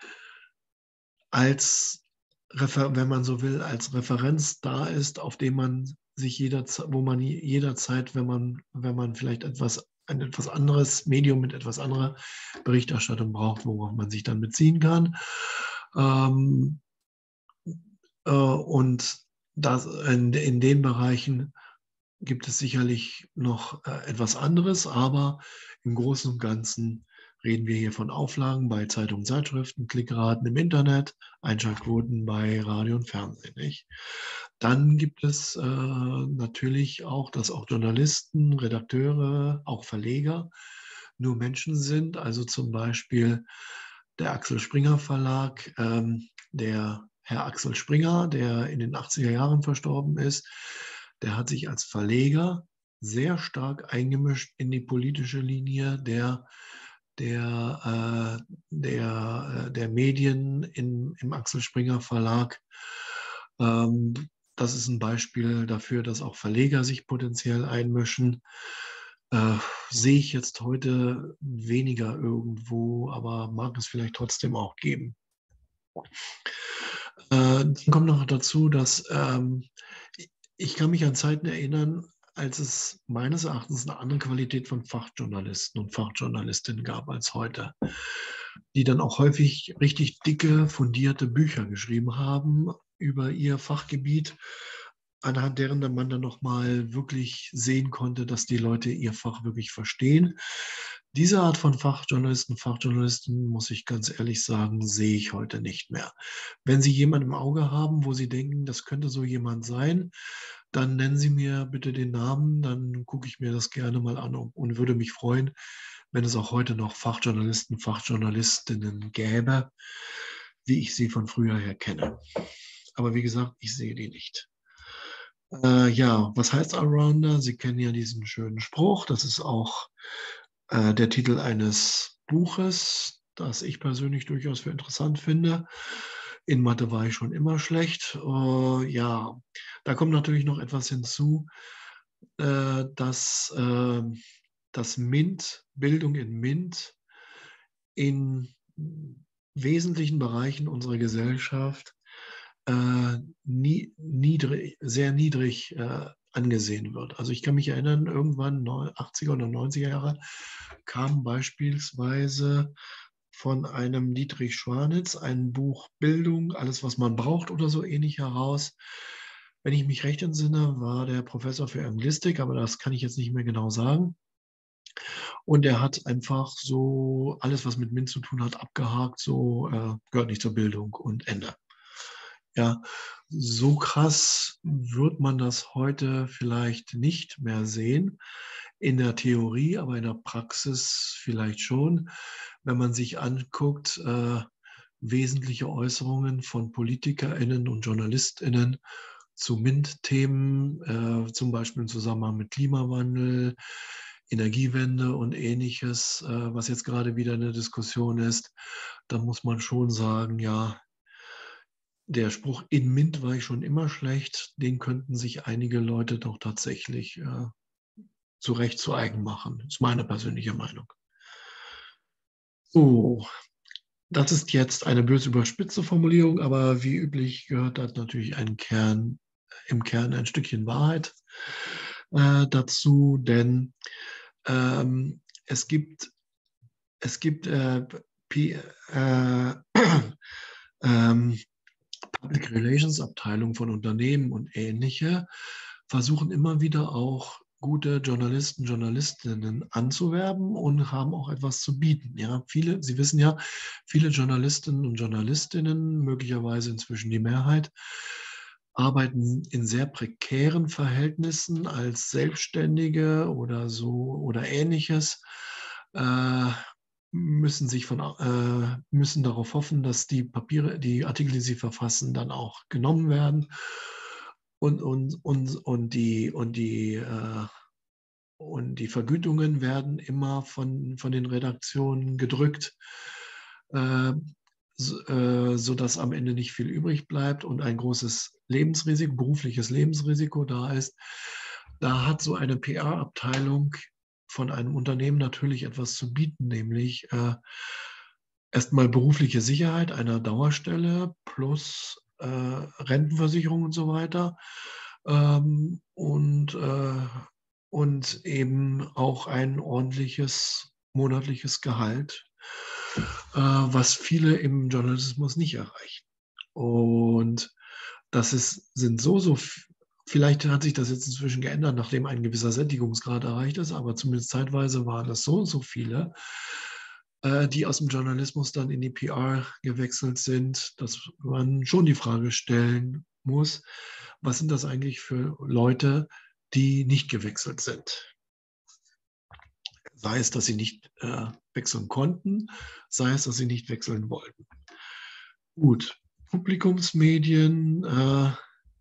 als, wenn man so will, als Referenz da ist, auf dem man sich jederzeit, wo man jederzeit, wenn man, wenn man vielleicht etwas, ein etwas anderes Medium mit etwas anderer Berichterstattung braucht, worauf man sich dann beziehen kann. Ähm, Äh, und das, in, in den Bereichen gibt es sicherlich noch äh, etwas anderes, aber im Großen und Ganzen reden wir hier von Auflagen bei Zeitungen, Zeitschriften, Klickraten im Internet, Einschaltquoten bei Radio und Fernsehen. Nicht? Dann gibt es äh, natürlich auch, dass auch Journalisten, Redakteure, auch Verleger nur Menschen sind. Also zum Beispiel der Axel Springer Verlag, ähm, der Herr Axel Springer, der in den achtziger Jahren verstorben ist, der hat sich als Verleger sehr stark eingemischt in die politische Linie der, der, äh, der, äh, der Medien in, im Axel Springer Verlag. Ähm, das ist ein Beispiel dafür, dass auch Verleger sich potenziell einmischen. Äh, sehe ich jetzt heute weniger irgendwo, aber mag es vielleicht trotzdem auch geben. Äh, dann kommt noch dazu, dass ähm, ich kann mich an Zeiten erinnern, als es meines Erachtens eine andere Qualität von Fachjournalisten und Fachjournalistinnen gab als heute, die dann auch häufig richtig dicke, fundierte Bücher geschrieben haben über ihr Fachgebiet, anhand deren man dann nochmal wirklich sehen konnte, dass die Leute ihr Fach wirklich verstehen. Diese Art von Fachjournalisten, Fachjournalisten, muss ich ganz ehrlich sagen, sehe ich heute nicht mehr. Wenn Sie jemanden im Auge haben, wo Sie denken, das könnte so jemand sein, dann nennen Sie mir bitte den Namen, dann gucke ich mir das gerne mal an und würde mich freuen, wenn es auch heute noch Fachjournalisten, Fachjournalistinnen gäbe, wie ich sie von früher her kenne. Aber wie gesagt, ich sehe die nicht. Äh, ja, was heißt Allrounder? Sie kennen ja diesen schönen Spruch. Das ist auch äh, der Titel eines Buches, das ich persönlich durchaus für interessant finde. In Mathe war ich schon immer schlecht. Äh, ja, da kommt natürlich noch etwas hinzu, äh, dass äh, das MINT, Bildung in MINT, in wesentlichen Bereichen unserer Gesellschaft äh, nie, niedrig, sehr niedrig äh, angesehen wird. Also ich kann mich erinnern, irgendwann achtziger oder neunziger Jahre kam beispielsweise von einem Dietrich Schwanitz ein Buch Bildung, alles was man braucht oder so ähnlich heraus. Wenn ich mich recht entsinne, war der Professor für Anglistik, aber das kann ich jetzt nicht mehr genau sagen. Und er hat einfach so alles, was mit MINT zu tun hat, abgehakt, so äh, gehört nicht zur Bildung und Ende. Ja, so krass wird man das heute vielleicht nicht mehr sehen. In der Theorie, aber in der Praxis vielleicht schon. Wenn man sich anguckt, äh, wesentliche Äußerungen von PolitikerInnen und JournalistInnen zu MINT-Themen, äh, zum Beispiel im Zusammenhang mit Klimawandel, Energiewende und ähnliches, äh, was jetzt gerade wieder eine Diskussion ist, da muss man schon sagen, ja, der Spruch in MINT war ich schon immer schlecht, den könnten sich einige Leute doch tatsächlich äh, zu Recht zu eigen machen. Das ist meine persönliche Meinung. So, das ist jetzt eine böse überspitzte Formulierung, aber wie üblich gehört da natürlich ein Kern, im Kern ein Stückchen Wahrheit äh, dazu, denn ähm, es gibt, es gibt äh, P, äh, ähm, Public Relations Abteilungen von Unternehmen und ähnliche versuchen immer wieder auch gute Journalisten, Journalistinnen anzuwerben und haben auch etwas zu bieten. Ja, viele, Sie wissen ja, viele Journalistinnen und Journalistinnen, möglicherweise inzwischen die Mehrheit, arbeiten in sehr prekären Verhältnissen als Selbstständige oder so oder ähnliches. Äh, müssen sich von, äh, müssen darauf hoffen, dass die Papiere, die Artikel, die sie verfassen, dann auch genommen werden. Und, und, und, und die, und die, äh, und die Vergütungen werden immer von, von den Redaktionen gedrückt, äh, so, äh, sodass am Ende nicht viel übrig bleibt und ein großes Lebensrisiko, berufliches Lebensrisiko da ist. Da hat so eine P R-Abteilung von einem Unternehmen natürlich etwas zu bieten, nämlich äh, erstmal berufliche Sicherheit einer Dauerstelle plus äh, Rentenversicherung und so weiter. Ähm, und, äh, und eben auch ein ordentliches monatliches Gehalt, äh, was viele im Journalismus nicht erreichen. Und das ist, sind so, so, vielleicht hat sich das jetzt inzwischen geändert, nachdem ein gewisser Sättigungsgrad erreicht ist, aber zumindest zeitweise waren das so und so viele, äh, die aus dem Journalismus dann in die P R gewechselt sind, dass man schon die Frage stellen muss, was sind das eigentlich für Leute, die nicht gewechselt sind? Sei es, dass sie nicht äh, wechseln konnten, sei es, dass sie nicht wechseln wollten. Gut, Publikumsmedien, äh,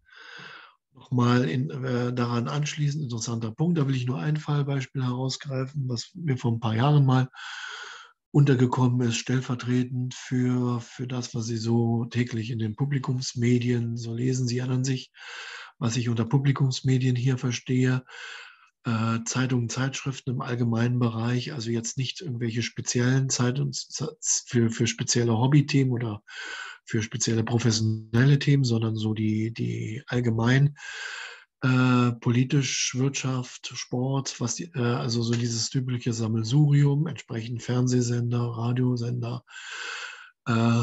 nochmal äh, daran anschließend, interessanter Punkt, da will ich nur ein Fallbeispiel herausgreifen, was mir vor ein paar Jahren mal untergekommen ist, stellvertretend für, für das, was Sie so täglich in den Publikumsmedien so lesen. Sie erinnern sich, was ich unter Publikumsmedien hier verstehe. Äh, Zeitungen, Zeitschriften im allgemeinen Bereich, also jetzt nicht irgendwelche speziellen Zeitungen für, für spezielle Hobbythemen oder für spezielle professionelle Themen, sondern so die, die allgemein äh, politisch, Wirtschaft, Sport, was die, äh, also so dieses typische Sammelsurium, entsprechend Fernsehsender, Radiosender äh,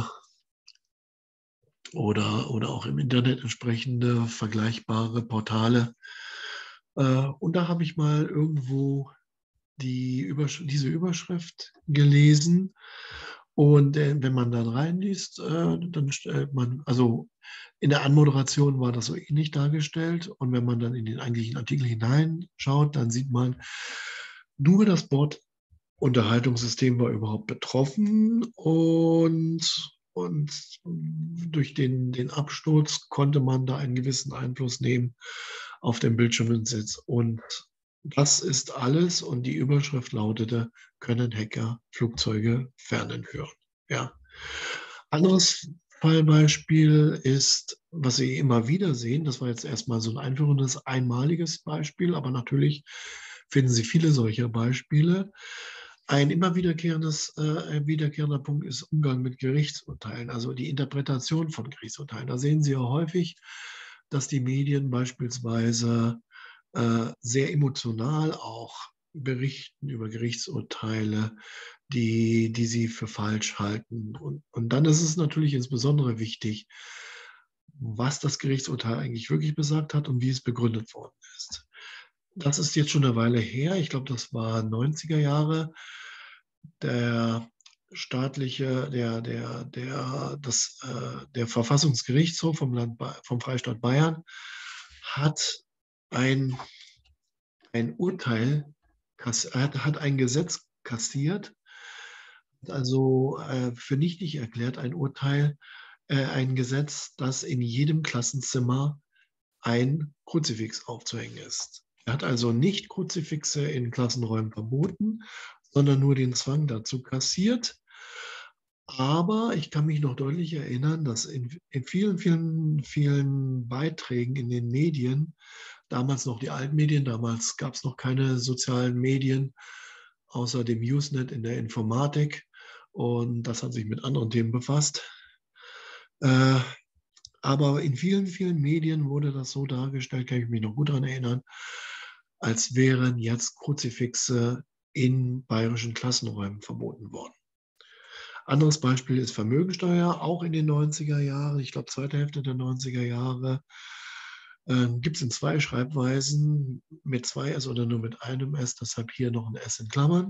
oder, oder auch im Internet entsprechende vergleichbare Portale. Äh, und da habe ich mal irgendwo die Übersch diese Überschrift gelesen. Und äh, wenn man dann reinliest, äh, dann stellt man, also in der Anmoderation war das so ähnlich dargestellt. Und wenn man dann in den eigentlichen Artikel hineinschaut, dann sieht man, nur das Bordunterhaltungssystem war überhaupt betroffen. Und, und durch den, den Absturz konnte man da einen gewissen Einfluss nehmen auf den Bildschirmsitz. Und das ist alles und die Überschrift lautete, können Hacker Flugzeuge fernentführen. Ja. Anderes Fallbeispiel ist, was Sie immer wieder sehen, das war jetzt erstmal so ein einführendes, einmaliges Beispiel, aber natürlich finden Sie viele solcher Beispiele. ein immer wiederkehrendes, äh, ein wiederkehrender Punkt ist Umgang mit Gerichtsurteilen, also die Interpretation von Gerichtsurteilen. Da sehen Sie ja häufig, dass die Medien beispielsweise äh, sehr emotional auch berichten über Gerichtsurteile, die, die sie für falsch halten. Und, und dann ist es natürlich insbesondere wichtig, was das Gerichtsurteil eigentlich wirklich besagt hat und wie es begründet worden ist. Das ist jetzt schon eine Weile her. Ich glaube, das war neunziger Jahre. Der staatliche, der, der, der, das, äh, der Verfassungsgerichtshof vom Land, vom Freistaat Bayern hat ein, ein Urteil, hat, hat ein Gesetz kassiert, also äh, für nichtig erklärt, ein Urteil, äh, ein Gesetz, das in jedem Klassenzimmer ein Kruzifix aufzuhängen ist. Er hat also nicht Kruzifixe in Klassenräumen verboten, sondern nur den Zwang dazu kassiert. Aber ich kann mich noch deutlich erinnern, dass in, in vielen, vielen, vielen Beiträgen in den Medien, damals noch die Altmedien, damals gab es noch keine sozialen Medien, außer dem Usenet in der Informatik. Und das hat sich mit anderen Themen befasst. Äh, aber in vielen, vielen Medien wurde das so dargestellt, kann ich mich noch gut daran erinnern, als wären jetzt Kruzifixe in bayerischen Klassenräumen verboten worden. Anderes Beispiel ist Vermögensteuer, auch in den neunziger Jahren, ich glaube zweite Hälfte der neunziger Jahre, äh, gibt es in zwei Schreibweisen, mit zwei S oder nur mit einem S, deshalb hier noch ein S in Klammern.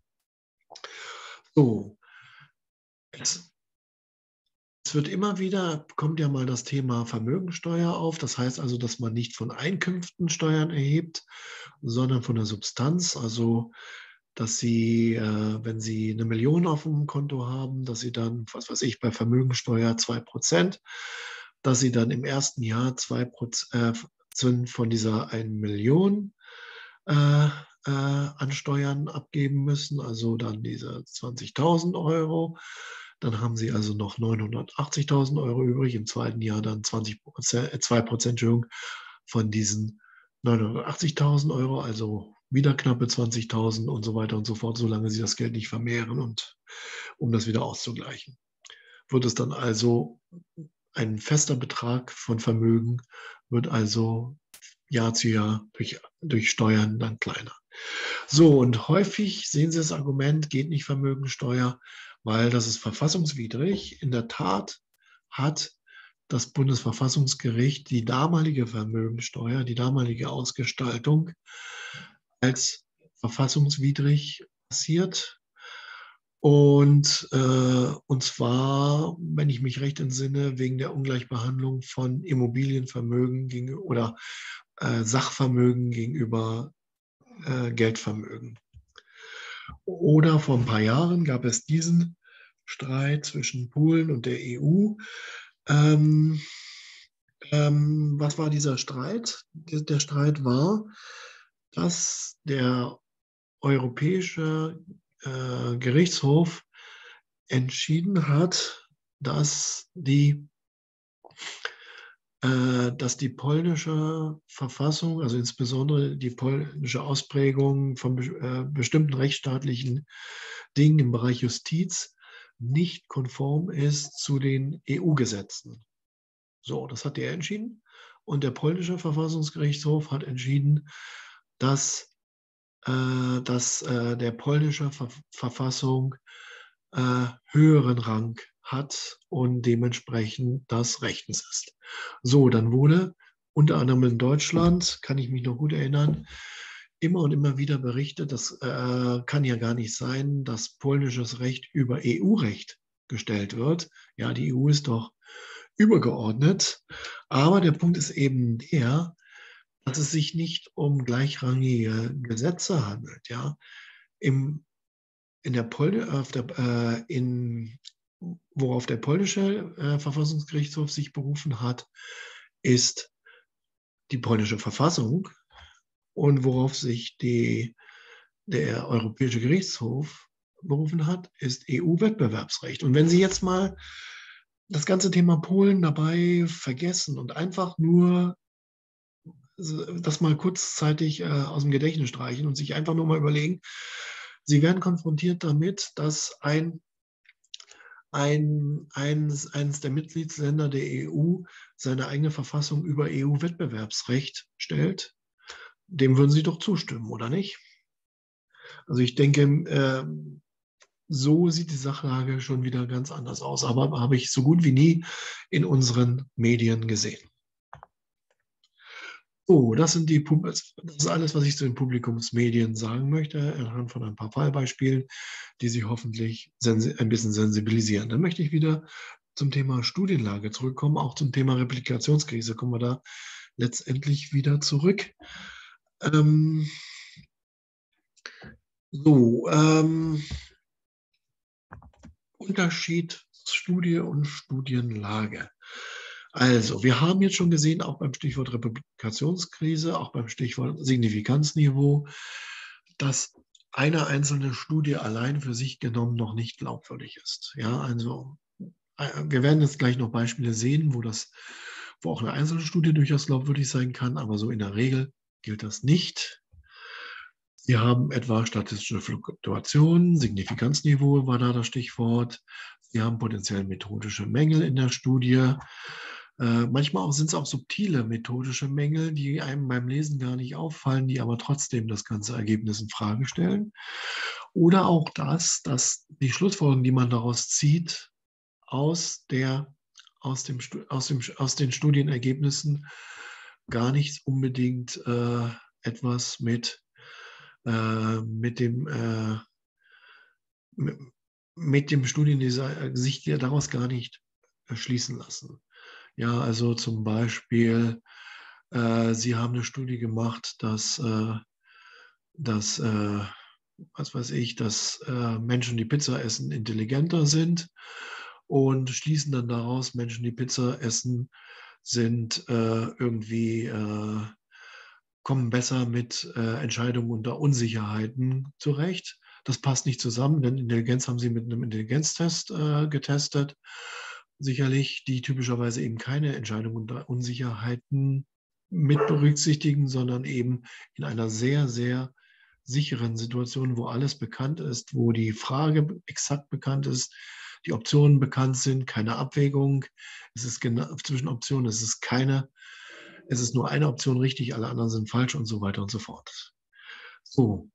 So, es, es wird immer wieder, kommt ja mal das Thema Vermögensteuer auf, das heißt also, dass man nicht von Einkünften Steuern erhebt, sondern von der Substanz, also dass Sie, äh, wenn Sie eine Million auf dem Konto haben, dass Sie dann, was weiß ich, bei Vermögensteuer zwei Prozent, dass Sie dann im ersten Jahr zwei Prozent äh, von dieser eine Million äh, äh, an Steuern abgeben müssen, also dann diese zwanzigtausend Euro. Dann haben Sie also noch neunhundertachtzigtausend Euro übrig, im zweiten Jahr dann zwanzig Prozent, äh, zwei Prozent von diesen neunhundertachtzigtausend Euro, also wieder knappe zwanzigtausend und so weiter und so fort, solange sie das Geld nicht vermehren und um das wieder auszugleichen. Wird es dann also ein fester Betrag von Vermögen, wird also Jahr zu Jahr durch, durch Steuern dann kleiner. So, und häufig sehen Sie das Argument, geht nicht Vermögensteuer, weil das ist verfassungswidrig. In der Tat hat das Bundesverfassungsgericht die damalige Vermögensteuer, die damalige Ausgestaltung als verfassungswidrig passiert. Und, äh, und zwar, wenn ich mich recht entsinne, wegen der Ungleichbehandlung von Immobilienvermögen gegenüber, oder äh, Sachvermögen gegenüber äh, Geldvermögen. Oder vor ein paar Jahren gab es diesen Streit zwischen Polen und der E U. Ähm, ähm, was war dieser Streit? Der Streit war, dass der Europäische äh, Gerichtshof entschieden hat, dass die, äh, dass die polnische Verfassung, also insbesondere die polnische Ausprägung von be äh, bestimmten rechtsstaatlichen Dingen im Bereich Justiz nicht konform ist zu den E U-Gesetzen. So, das hat er entschieden. Und der polnische Verfassungsgerichtshof hat entschieden, dass, äh, dass äh, der polnische Ver Verfassung äh, höheren Rang hat und dementsprechend das rechtens ist. So, dann wurde unter anderem in Deutschland, kann ich mich noch gut erinnern, immer und immer wieder berichtet, das äh, kann ja gar nicht sein, dass polnisches Recht über E U-Recht gestellt wird. Ja, die E U ist doch übergeordnet. Aber der Punkt ist eben der, dass es sich nicht um gleichrangige Gesetze handelt. Ja? Im, in der Pol auf der, äh, in, worauf der polnische äh, Verfassungsgerichtshof sich berufen hat, ist die polnische Verfassung, und worauf sich die, der Europäische Gerichtshof berufen hat, ist E U-Wettbewerbsrecht. Und wenn Sie jetzt mal das ganze Thema Polen dabei vergessen und einfach nur das mal kurzzeitig äh, aus dem Gedächtnis streichen und sich einfach nur mal überlegen, Sie werden konfrontiert damit, dass ein, ein, eines, eines der Mitgliedsländer der E U seine eigene Verfassung über E U-Wettbewerbsrecht stellt. Dem würden Sie doch zustimmen, oder nicht? Also ich denke, äh, so sieht die Sachlage schon wieder ganz anders aus. Aber habe ich so gut wie nie in unseren Medien gesehen. So, das sind die, das ist alles, was ich zu den Publikumsmedien sagen möchte, anhand von ein paar Fallbeispielen, die Sie hoffentlich ein bisschen sensibilisieren. Dann möchte ich wieder zum Thema Studienlage zurückkommen, auch zum Thema Replikationskrise kommen wir da letztendlich wieder zurück. Ähm, so, ähm, Unterschied Studie und Studienlage. Also, wir haben jetzt schon gesehen, auch beim Stichwort Replikationskrise, auch beim Stichwort Signifikanzniveau, dass eine einzelne Studie allein für sich genommen noch nicht glaubwürdig ist. Ja, also wir werden jetzt gleich noch Beispiele sehen, wo das, wo auch eine einzelne Studie durchaus glaubwürdig sein kann, aber so in der Regel gilt das nicht. Sie haben etwa statistische Fluktuationen, Signifikanzniveau war da das Stichwort. Sie haben potenziell methodische Mängel in der Studie. Äh, manchmal sind es auch subtile methodische Mängel, die einem beim Lesen gar nicht auffallen, die aber trotzdem das ganze Ergebnis in Frage stellen. Oder auch das, dass die Schlussfolgerungen, die man daraus zieht, aus, der, aus, dem, aus, dem, aus den Studienergebnissen gar nicht unbedingt äh, etwas mit äh, mit dem, äh, mit dem Studiendesign sich daraus gar nicht schließen lassen. Ja, also zum Beispiel, äh, Sie haben eine Studie gemacht, dass, äh, dass äh, was weiß ich, dass äh, Menschen, die Pizza essen, intelligenter sind und schließen dann daraus, Menschen, die Pizza essen, sind äh, irgendwie äh, kommen besser mit äh, Entscheidungen unter Unsicherheiten zurecht. Das passt nicht zusammen, denn Intelligenz haben sie mit einem Intelligenztest äh, getestet. Sicherlich, die typischerweise eben keine Entscheidungen unter Unsicherheiten mit berücksichtigen, sondern eben in einer sehr, sehr sicheren Situation, wo alles bekannt ist, wo die Frage exakt bekannt ist, die Optionen bekannt sind, keine Abwägung. Es ist genau, zwischen Optionen, es ist keine es ist nur eine Option richtig, alle anderen sind falsch und so weiter und so fort. So,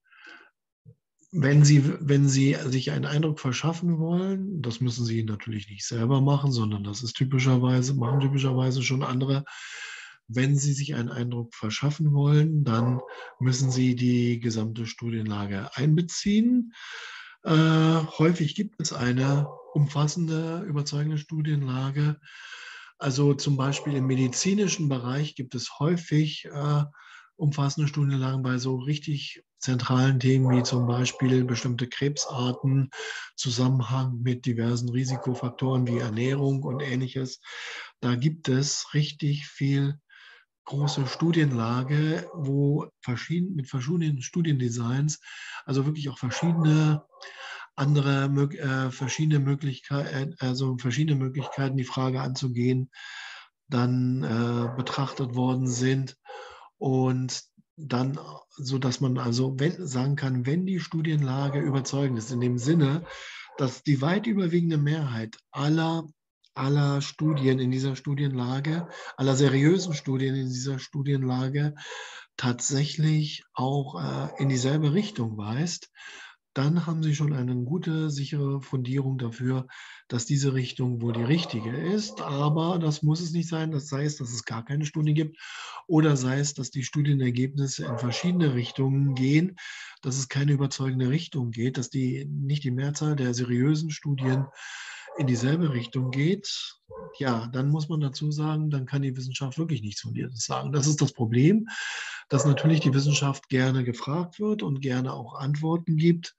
wenn Sie, wenn Sie sich einen Eindruck verschaffen wollen, das müssen Sie natürlich nicht selber machen, sondern das ist typischerweise, machen typischerweise schon andere. Wenn Sie sich einen Eindruck verschaffen wollen, dann müssen Sie die gesamte Studienlage einbeziehen. Äh, häufig gibt es eine umfassende, überzeugende Studienlage. Also zum Beispiel im medizinischen Bereich gibt es häufig äh, umfassende Studienlagen bei so richtig zentralen Themen wie zum Beispiel bestimmte Krebsarten, Zusammenhang mit diversen Risikofaktoren wie Ernährung und ähnliches. Da gibt es richtig viel große Studienlage, wo verschieden, mit verschiedenen Studiendesigns, also wirklich auch verschiedene andere äh, verschiedene Möglichkeiten, also verschiedene Möglichkeiten, die Frage anzugehen, dann äh, betrachtet worden sind und dann, so dass man also wenn, sagen kann, wenn die Studienlage überzeugend ist, in dem Sinne, dass die weit überwiegende Mehrheit aller aller Studien in dieser Studienlage, aller seriösen Studien in dieser Studienlage tatsächlich auch äh, in dieselbe Richtung weist, dann haben Sie schon eine gute, sichere Fundierung dafür, dass diese Richtung wohl die richtige ist. Aber das muss es nicht sein. Das sei es, dass es gar keine Studie gibt oder sei es, dass die Studienergebnisse in verschiedene Richtungen gehen, dass es keine überzeugende Richtung geht, dass die, nicht die Mehrzahl der seriösen Studien in dieselbe Richtung geht. Ja, dann muss man dazu sagen, dann kann die Wissenschaft wirklich nichts Fundiertes sagen. Das ist das Problem, dass natürlich die Wissenschaft gerne gefragt wird und gerne auch Antworten gibt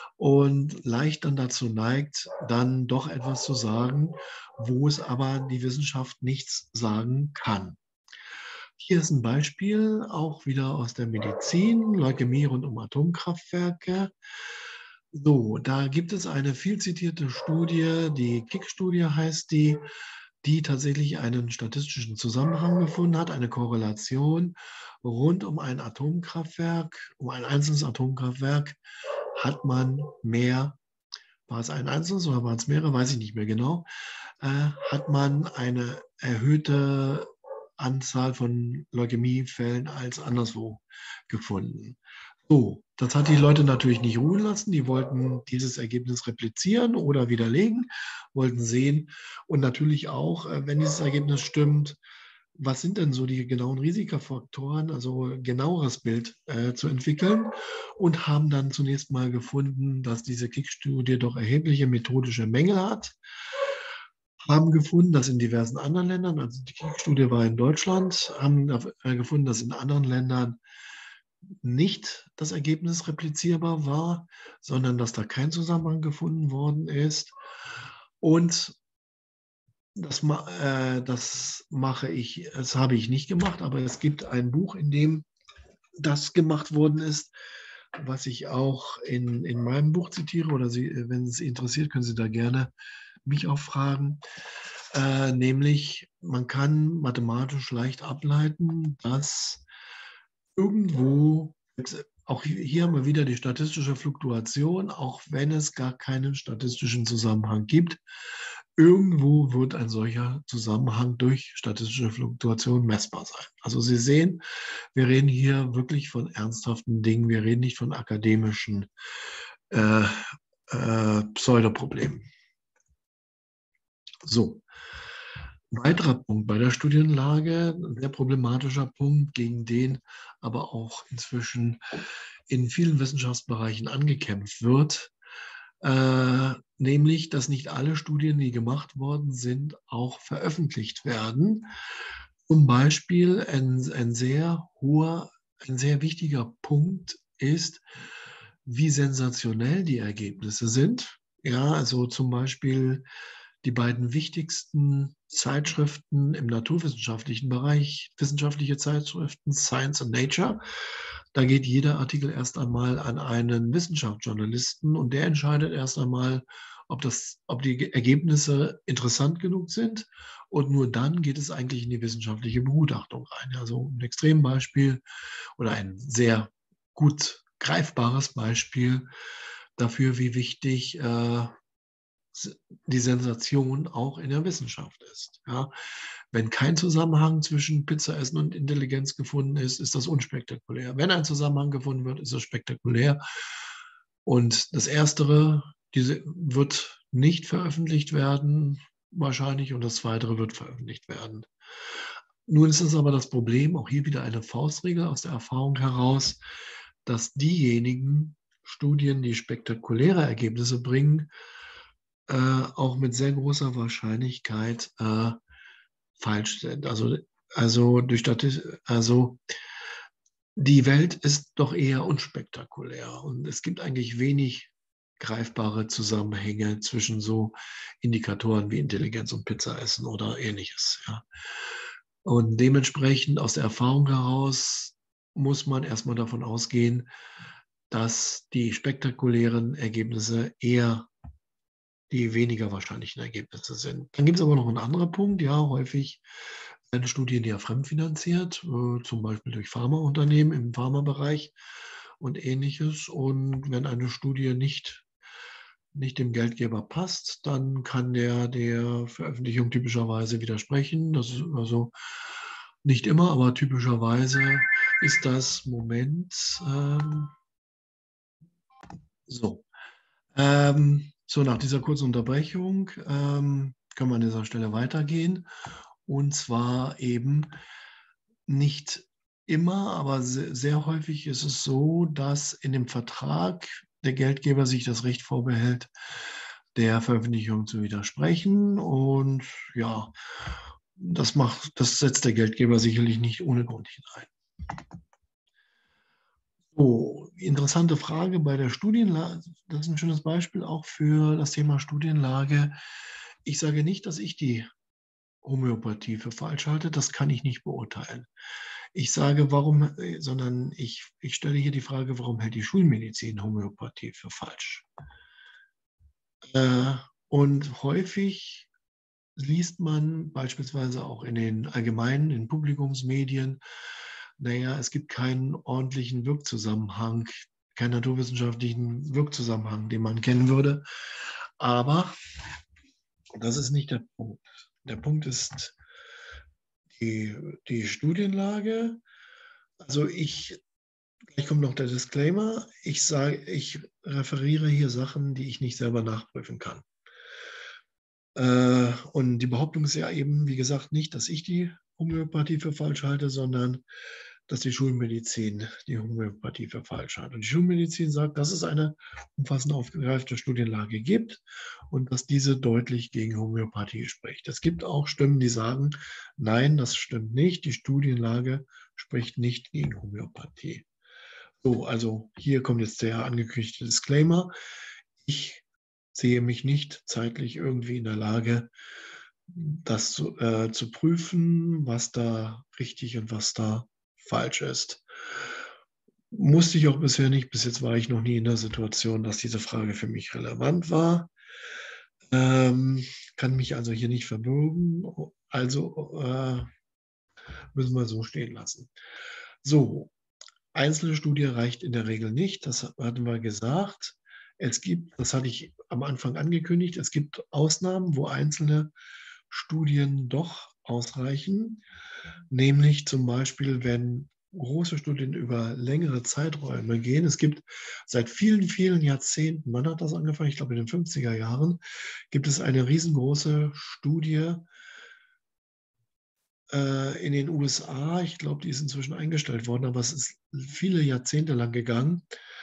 und leicht dann dazu neigt, dann doch etwas zu sagen, wo es aber die Wissenschaft nichts sagen kann. Hier ist ein Beispiel, auch wieder aus der Medizin, Leukämie rund um Atomkraftwerke. So, da gibt es eine viel zitierte Studie, die Kick-Studie heißt die, die tatsächlich einen statistischen Zusammenhang gefunden hat, eine Korrelation rund um ein Atomkraftwerk, um ein einzelnes Atomkraftwerk hat man mehr, war es ein einzelnes oder waren es mehrere, weiß ich nicht mehr genau, äh, hat man eine erhöhte Anzahl von Leukämiefällen als anderswo gefunden. So, das hat die Leute natürlich nicht ruhen lassen. Die wollten dieses Ergebnis replizieren oder widerlegen, wollten sehen und natürlich auch, äh, wenn dieses Ergebnis stimmt, was sind denn so die genauen Risikofaktoren, also ein genaueres Bild äh, zu entwickeln und haben dann zunächst mal gefunden, dass diese Kick-Studie doch erhebliche methodische Mängel hat, haben gefunden, dass in diversen anderen Ländern, also die Kick-Studie war in Deutschland, haben äh, gefunden, dass in anderen Ländern nicht das Ergebnis replizierbar war, sondern dass da kein Zusammenhang gefunden worden ist. Und das, äh, das mache ich, das habe ich nicht gemacht, aber es gibt ein Buch, in dem das gemacht worden ist, was ich auch in, in meinem Buch zitiere, oder Sie, wenn es Sie interessiert, können Sie da gerne mich auch fragen. Äh, nämlich, man kann mathematisch leicht ableiten, dass irgendwo, auch hier haben wir wieder die statistische Fluktuation, auch wenn es gar keinen statistischen Zusammenhang gibt. Irgendwo wird ein solcher Zusammenhang durch statistische Fluktuation messbar sein. Also Sie sehen, wir reden hier wirklich von ernsthaften Dingen. Wir reden nicht von akademischen äh, äh, Pseudoproblemen. So. Ein weiterer Punkt bei der Studienlage, ein sehr problematischer Punkt, gegen den aber auch inzwischen in vielen Wissenschaftsbereichen angekämpft wird, äh, nämlich, dass nicht alle Studien, die gemacht worden sind, auch veröffentlicht werden. Zum Beispiel ein, ein sehr hoher, ein sehr wichtiger Punkt ist, wie sensationell die Ergebnisse sind. Ja, also zum Beispiel die beiden wichtigsten Zeitschriften im naturwissenschaftlichen Bereich, wissenschaftliche Zeitschriften, Science und Nature. Da geht jeder Artikel erst einmal an einen Wissenschaftsjournalisten und der entscheidet erst einmal, ob, das, ob die Ergebnisse interessant genug sind. Und nur dann geht es eigentlich in die wissenschaftliche Begutachtung rein. Also ein Extrembeispiel oder ein sehr gut greifbares Beispiel dafür, wie wichtig äh, die Sensation auch in der Wissenschaft ist. Ja. Wenn kein Zusammenhang zwischen Pizzaessen und Intelligenz gefunden ist, ist das unspektakulär. Wenn ein Zusammenhang gefunden wird, ist das spektakulär. Und das Erstere, diese wird nicht veröffentlicht werden, wahrscheinlich, und das Zweitere wird veröffentlicht werden. Nun ist es aber das Problem, auch hier wieder eine Faustregel aus der Erfahrung heraus, dass diejenigen Studien, die spektakuläre Ergebnisse bringen, äh, auch mit sehr großer Wahrscheinlichkeit äh, falsch sind. Also, also, durch Statistik, also die Welt ist doch eher unspektakulär und es gibt eigentlich wenig greifbare Zusammenhänge zwischen so Indikatoren wie Intelligenz und Pizzaessen oder ähnliches. Ja. Und dementsprechend aus der Erfahrung heraus muss man erstmal davon ausgehen, dass die spektakulären Ergebnisse eher die weniger wahrscheinlichen Ergebnisse sind. Dann gibt es aber noch einen anderen Punkt. Ja, häufig werden Studien ja fremdfinanziert, äh, zum Beispiel durch Pharmaunternehmen im Pharmabereich und ähnliches. Und wenn eine Studie nicht, nicht dem Geldgeber passt, dann kann der der Veröffentlichung typischerweise widersprechen. Das ist also nicht immer, aber typischerweise ist das Moment ähm, so. Ähm, so, nach dieser kurzen Unterbrechung ähm, können wir an dieser Stelle weitergehen. Und zwar eben nicht immer, aber sehr, sehr häufig ist es so, dass in dem Vertrag der Geldgeber sich das Recht vorbehält, der Veröffentlichung zu widersprechen. Und ja, das macht, das setzt der Geldgeber sicherlich nicht ohne Grund hinein. So, interessante Frage bei der Studienlage. Das ist ein schönes Beispiel auch für das Thema Studienlage. Ich sage nicht, dass ich die Homöopathie für falsch halte. Das kann ich nicht beurteilen. Ich sage, warum, sondern ich, ich stelle hier die Frage, warum hält die Schulmedizin Homöopathie für falsch? Äh, und häufig liest man beispielsweise auch in den allgemeinen, in Publikumsmedien, naja, es gibt keinen ordentlichen Wirkzusammenhang keinen naturwissenschaftlichen Wirkzusammenhang, den man kennen würde. Aber das ist nicht der Punkt. Der Punkt ist die, die Studienlage. Also ich, gleich kommt noch der Disclaimer, ich sage, ich referiere hier Sachen, die ich nicht selber nachprüfen kann. Äh, und die Behauptung ist ja eben, wie gesagt, nicht, dass ich die Homöopathie für falsch halte, sondern dass die Schulmedizin die Homöopathie für falsch hat. Und die Schulmedizin sagt, dass es eine umfassend aufgereifte Studienlage gibt und dass diese deutlich gegen Homöopathie spricht. Es gibt auch Stimmen, die sagen, nein, das stimmt nicht. Die Studienlage spricht nicht gegen Homöopathie. So, also hier kommt jetzt der angekündigte Disclaimer. Ich sehe mich nicht zeitlich irgendwie in der Lage, das zu, äh, zu prüfen, was da richtig und was da falsch ist. Musste ich auch bisher nicht. Bis jetzt war ich noch nie in der Situation, dass diese Frage für mich relevant war. Ähm, kann mich also hier nicht verbürgen. Also äh, müssen wir so stehen lassen. So, einzelne Studie reicht in der Regel nicht. Das hatten wir gesagt. Es gibt, das hatte ich am Anfang angekündigt, es gibt Ausnahmen, wo einzelne Studien doch ausreichen. Nämlich zum Beispiel, wenn große Studien über längere Zeiträume gehen. Es gibt seit vielen, vielen Jahrzehnten, wann hat das angefangen? Ich glaube in den fünfziger Jahren, gibt es eine riesengroße Studie äh, in den U S A. Ich glaube, die ist inzwischen eingestellt worden, aber es ist viele Jahrzehnte lang gegangen,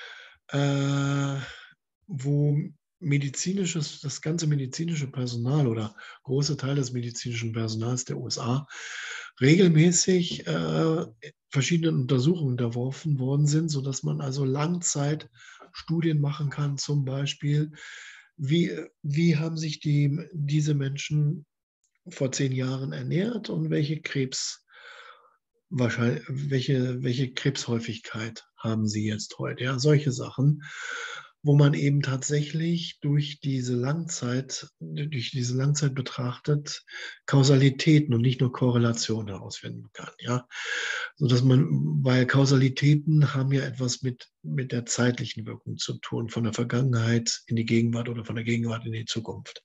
äh, wo medizinisches, das ganze medizinische Personal oder große Teile des medizinischen Personals der U S A regelmäßig äh, verschiedenen Untersuchungen unterworfen worden sind, sodass man also Langzeitstudien machen kann, zum Beispiel, wie, wie haben sich die, diese Menschen vor zehn Jahren ernährt und welche Krebs, wahrscheinlich, welche, welche Krebshäufigkeit haben sie jetzt heute. Ja, solche Sachen, wo man eben tatsächlich durch diese Langzeit, durch diese Langzeit betrachtet, Kausalitäten und nicht nur Korrelationen herausfinden kann. Ja, sodass man, weil Kausalitäten haben ja etwas mit, mit der zeitlichen Wirkung zu tun, von der Vergangenheit in die Gegenwart oder von der Gegenwart in die Zukunft.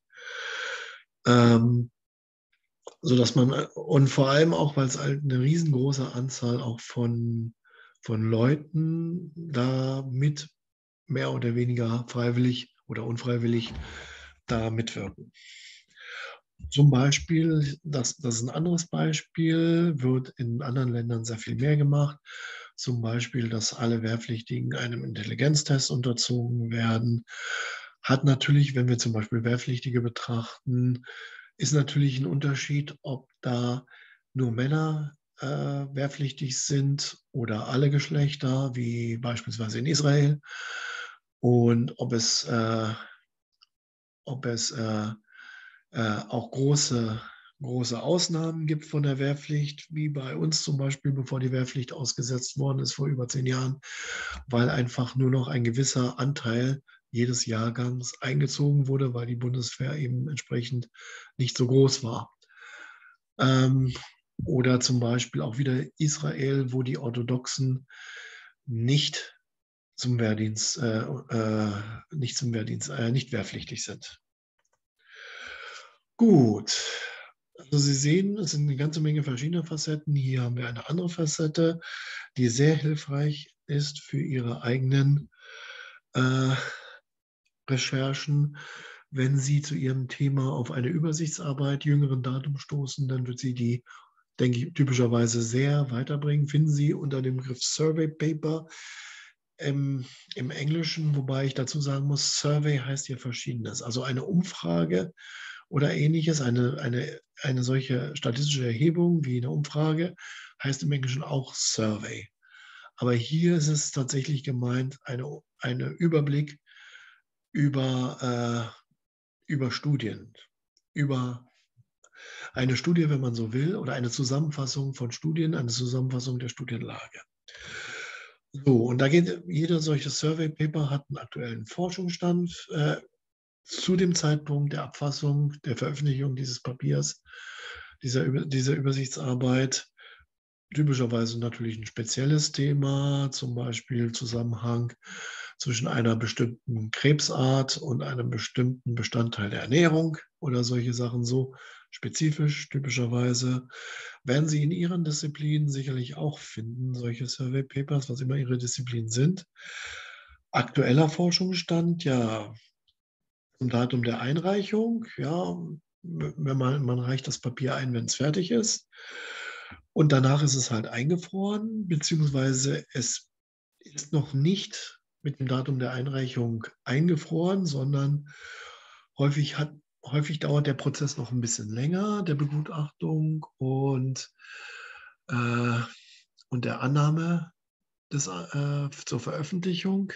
Ähm, so dass man, und vor allem auch, weil es halt eine riesengroße Anzahl auch von, von Leuten da mit mehr oder weniger freiwillig oder unfreiwillig da mitwirken. Zum Beispiel, das, das ist ein anderes Beispiel, wird in anderen Ländern sehr viel mehr gemacht. Zum Beispiel, dass alle Wehrpflichtigen einem Intelligenztest unterzogen werden. Hat natürlich, wenn wir zum Beispiel Wehrpflichtige betrachten, ist natürlich ein Unterschied, ob da nur Männer äh, wehrpflichtig sind oder alle Geschlechter, wie beispielsweise in Israel. Und ob es, äh, ob es äh, äh, auch große, große Ausnahmen gibt von der Wehrpflicht, wie bei uns zum Beispiel, bevor die Wehrpflicht ausgesetzt worden ist vor über zehn Jahren, weil einfach nur noch ein gewisser Anteil jedes Jahrgangs eingezogen wurde, weil die Bundeswehr eben entsprechend nicht so groß war. Ähm, oder zum Beispiel auch wieder Israel, wo die Orthodoxen nicht zum Wehrdienst, äh, äh, nicht zum Wehrdienst, äh, nicht wehrpflichtig sind. Gut. Also Sie sehen, es sind eine ganze Menge verschiedener Facetten. Hier haben wir eine andere Facette, die sehr hilfreich ist für Ihre eigenen äh, Recherchen. Wenn Sie zu Ihrem Thema auf eine Übersichtsarbeit jüngeren Datums stoßen, dann wird Sie die, denke ich, typischerweise sehr weiterbringen. Finden Sie unter dem Begriff Survey Paper im, im Englischen, wobei ich dazu sagen muss, Survey heißt hier Verschiedenes. Also eine Umfrage oder ähnliches, eine, eine, eine solche statistische Erhebung wie eine Umfrage heißt im Englischen auch Survey. Aber hier ist es tatsächlich gemeint, eine, eine Überblick über, äh, über Studien, über eine Studie, wenn man so will, oder eine Zusammenfassung von Studien, eine Zusammenfassung der Studienlage. So, und da geht jeder solche Survey Paper hat einen aktuellen Forschungsstand äh, zu dem Zeitpunkt der Abfassung, der Veröffentlichung dieses Papiers, dieser, dieser Übersichtsarbeit. typischerweise natürlich ein spezielles Thema, zum Beispiel Zusammenhang zwischen einer bestimmten Krebsart und einem bestimmten Bestandteil der Ernährung oder solche Sachen so spezifisch. Typischerweise werden Sie in Ihren Disziplinen sicherlich auch finden, solche Survey Papers, was immer Ihre Disziplinen sind. Aktueller Forschungsstand, ja, zum Datum der Einreichung, ja, wenn man, man reicht das Papier ein, wenn es fertig ist. Und danach ist es halt eingefroren, beziehungsweise es ist noch nicht mit dem Datum der Einreichung eingefroren, sondern häufig hat, häufig dauert der Prozess noch ein bisschen länger, der Begutachtung und, äh, und der Annahme des, äh, zur Veröffentlichung.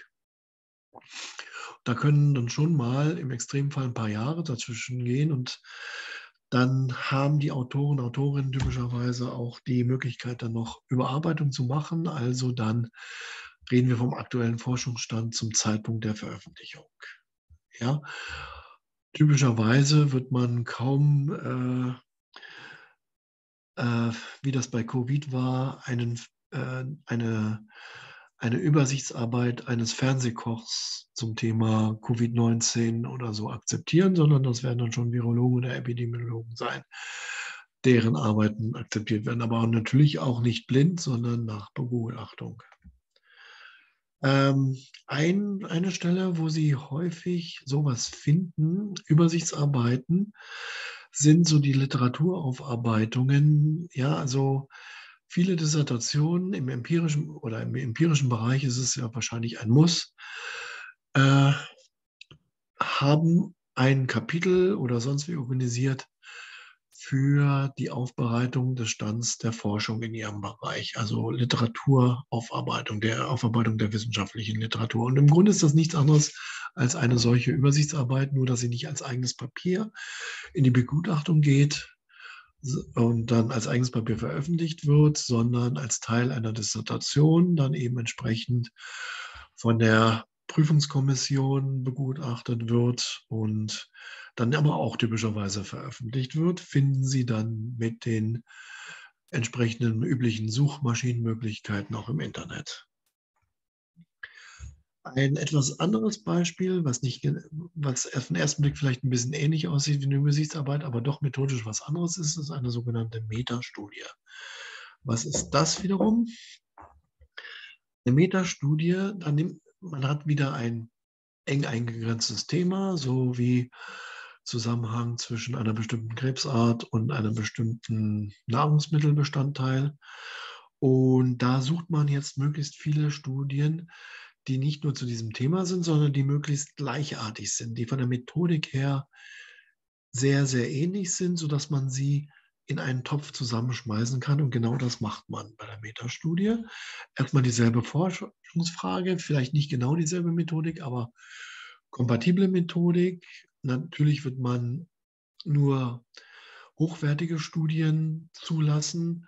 Da können dann schon mal im Extremfall ein paar Jahre dazwischen gehen und dann haben die Autoren, Autorinnen typischerweise auch die Möglichkeit, dann noch Überarbeitung zu machen. Also dann reden wir vom aktuellen Forschungsstand zum Zeitpunkt der Veröffentlichung. Ja, typischerweise wird man kaum, äh, äh, wie das bei Covid war, einen, äh, eine eine Übersichtsarbeit eines Fernsehkochs zum Thema Covid neunzehn oder so akzeptieren, sondern das werden dann schon Virologen oder Epidemiologen sein, deren Arbeiten akzeptiert werden, aber natürlich auch nicht blind, sondern nach Begutachtung. Ähm, ein, eine Stelle, wo Sie häufig sowas finden, Übersichtsarbeiten, sind so die Literaturaaufarbeitungen. Ja, also viele Dissertationen im empirischen oder im empirischen Bereich ist es ja wahrscheinlich ein Muss, äh, haben ein Kapitel oder sonst wie organisiert für die Aufbereitung des Stands der Forschung in ihrem Bereich, also Literaturaufarbeitung, der Aufarbeitung der wissenschaftlichen Literatur. Und im Grunde ist das nichts anderes als eine solche Übersichtsarbeit, nur dass sie nicht als eigenes Papier in die Begutachtung geht und dann als eigenes Papier veröffentlicht wird, sondern als Teil einer Dissertation dann eben entsprechend von der Prüfungskommission begutachtet wird und dann aber auch typischerweise veröffentlicht wird, finden Sie dann mit den entsprechenden üblichen Suchmaschinenmöglichkeiten auch im Internet. Ein etwas anderes Beispiel, was, nicht, was auf den ersten Blick vielleicht ein bisschen ähnlich aussieht wie eine Übersichtsarbeit, aber doch methodisch was anderes ist, ist eine sogenannte Metastudie. Was ist das wiederum? Eine Metastudie, dann nimmt, man hat wieder ein eng eingegrenztes Thema, so wie Zusammenhang zwischen einer bestimmten Krebsart und einem bestimmten Nahrungsmittelbestandteil. Und da sucht man jetzt möglichst viele Studien, die nicht nur zu diesem Thema sind, sondern die möglichst gleichartig sind, die von der Methodik her sehr, sehr ähnlich sind, sodass man sie in einen Topf zusammenschmeißen kann. Und genau das macht man bei der Metastudie. Erstmal dieselbe Forschungsfrage, vielleicht nicht genau dieselbe Methodik, aber kompatible Methodik. Natürlich wird man nur hochwertige Studien zulassen,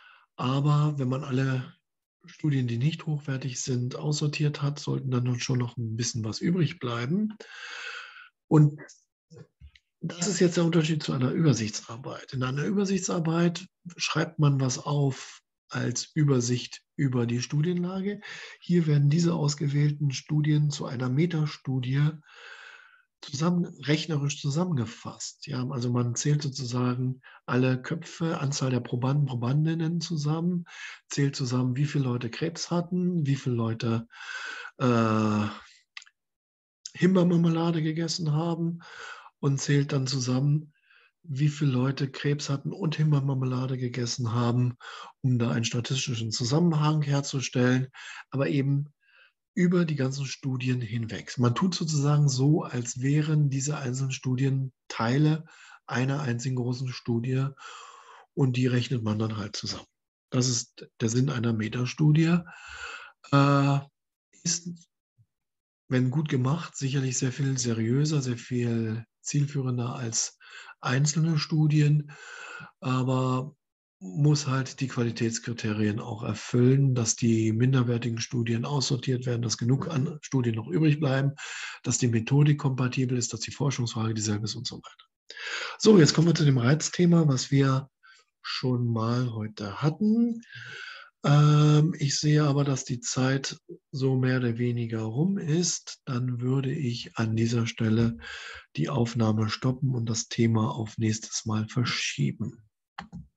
aber wenn man alle Studien, die nicht hochwertig sind, aussortiert hat, sollten dann schon noch ein bisschen was übrig bleiben. Und das ist jetzt der Unterschied zu einer Übersichtsarbeit. In einer Übersichtsarbeit schreibt man was auf als Übersicht über die Studienlage. Hier werden diese ausgewählten Studien zu einer Metastudie zusammen, rechnerisch zusammengefasst. Ja, also man zählt sozusagen alle Köpfe, Anzahl der Probanden, Probandinnen zusammen, zählt zusammen, wie viele Leute Krebs hatten, wie viele Leute äh, Himbeermarmelade gegessen haben und zählt dann zusammen, wie viele Leute Krebs hatten und Himbeermarmelade gegessen haben, um da einen statistischen Zusammenhang herzustellen, aber eben über die ganzen Studien hinweg. Man tut sozusagen so, als wären diese einzelnen Studien Teile einer einzigen großen Studie und die rechnet man dann halt zusammen. Das ist der Sinn einer Metastudie. Äh, ist, wenn gut gemacht, sicherlich sehr viel seriöser, sehr viel zielführender als einzelne Studien, aber muss halt die Qualitätskriterien auch erfüllen, dass die minderwertigen Studien aussortiert werden, dass genug an Studien noch übrig bleiben, dass die Methodik kompatibel ist, dass die Forschungsfrage dieselbe ist und so weiter. So, jetzt kommen wir zu dem Reizthema, was wir schon mal heute hatten. Ähm, ich sehe aber, dass die Zeit so mehr oder weniger rum ist. Dann würde ich an dieser Stelle die Aufnahme stoppen und das Thema auf nächstes Mal verschieben.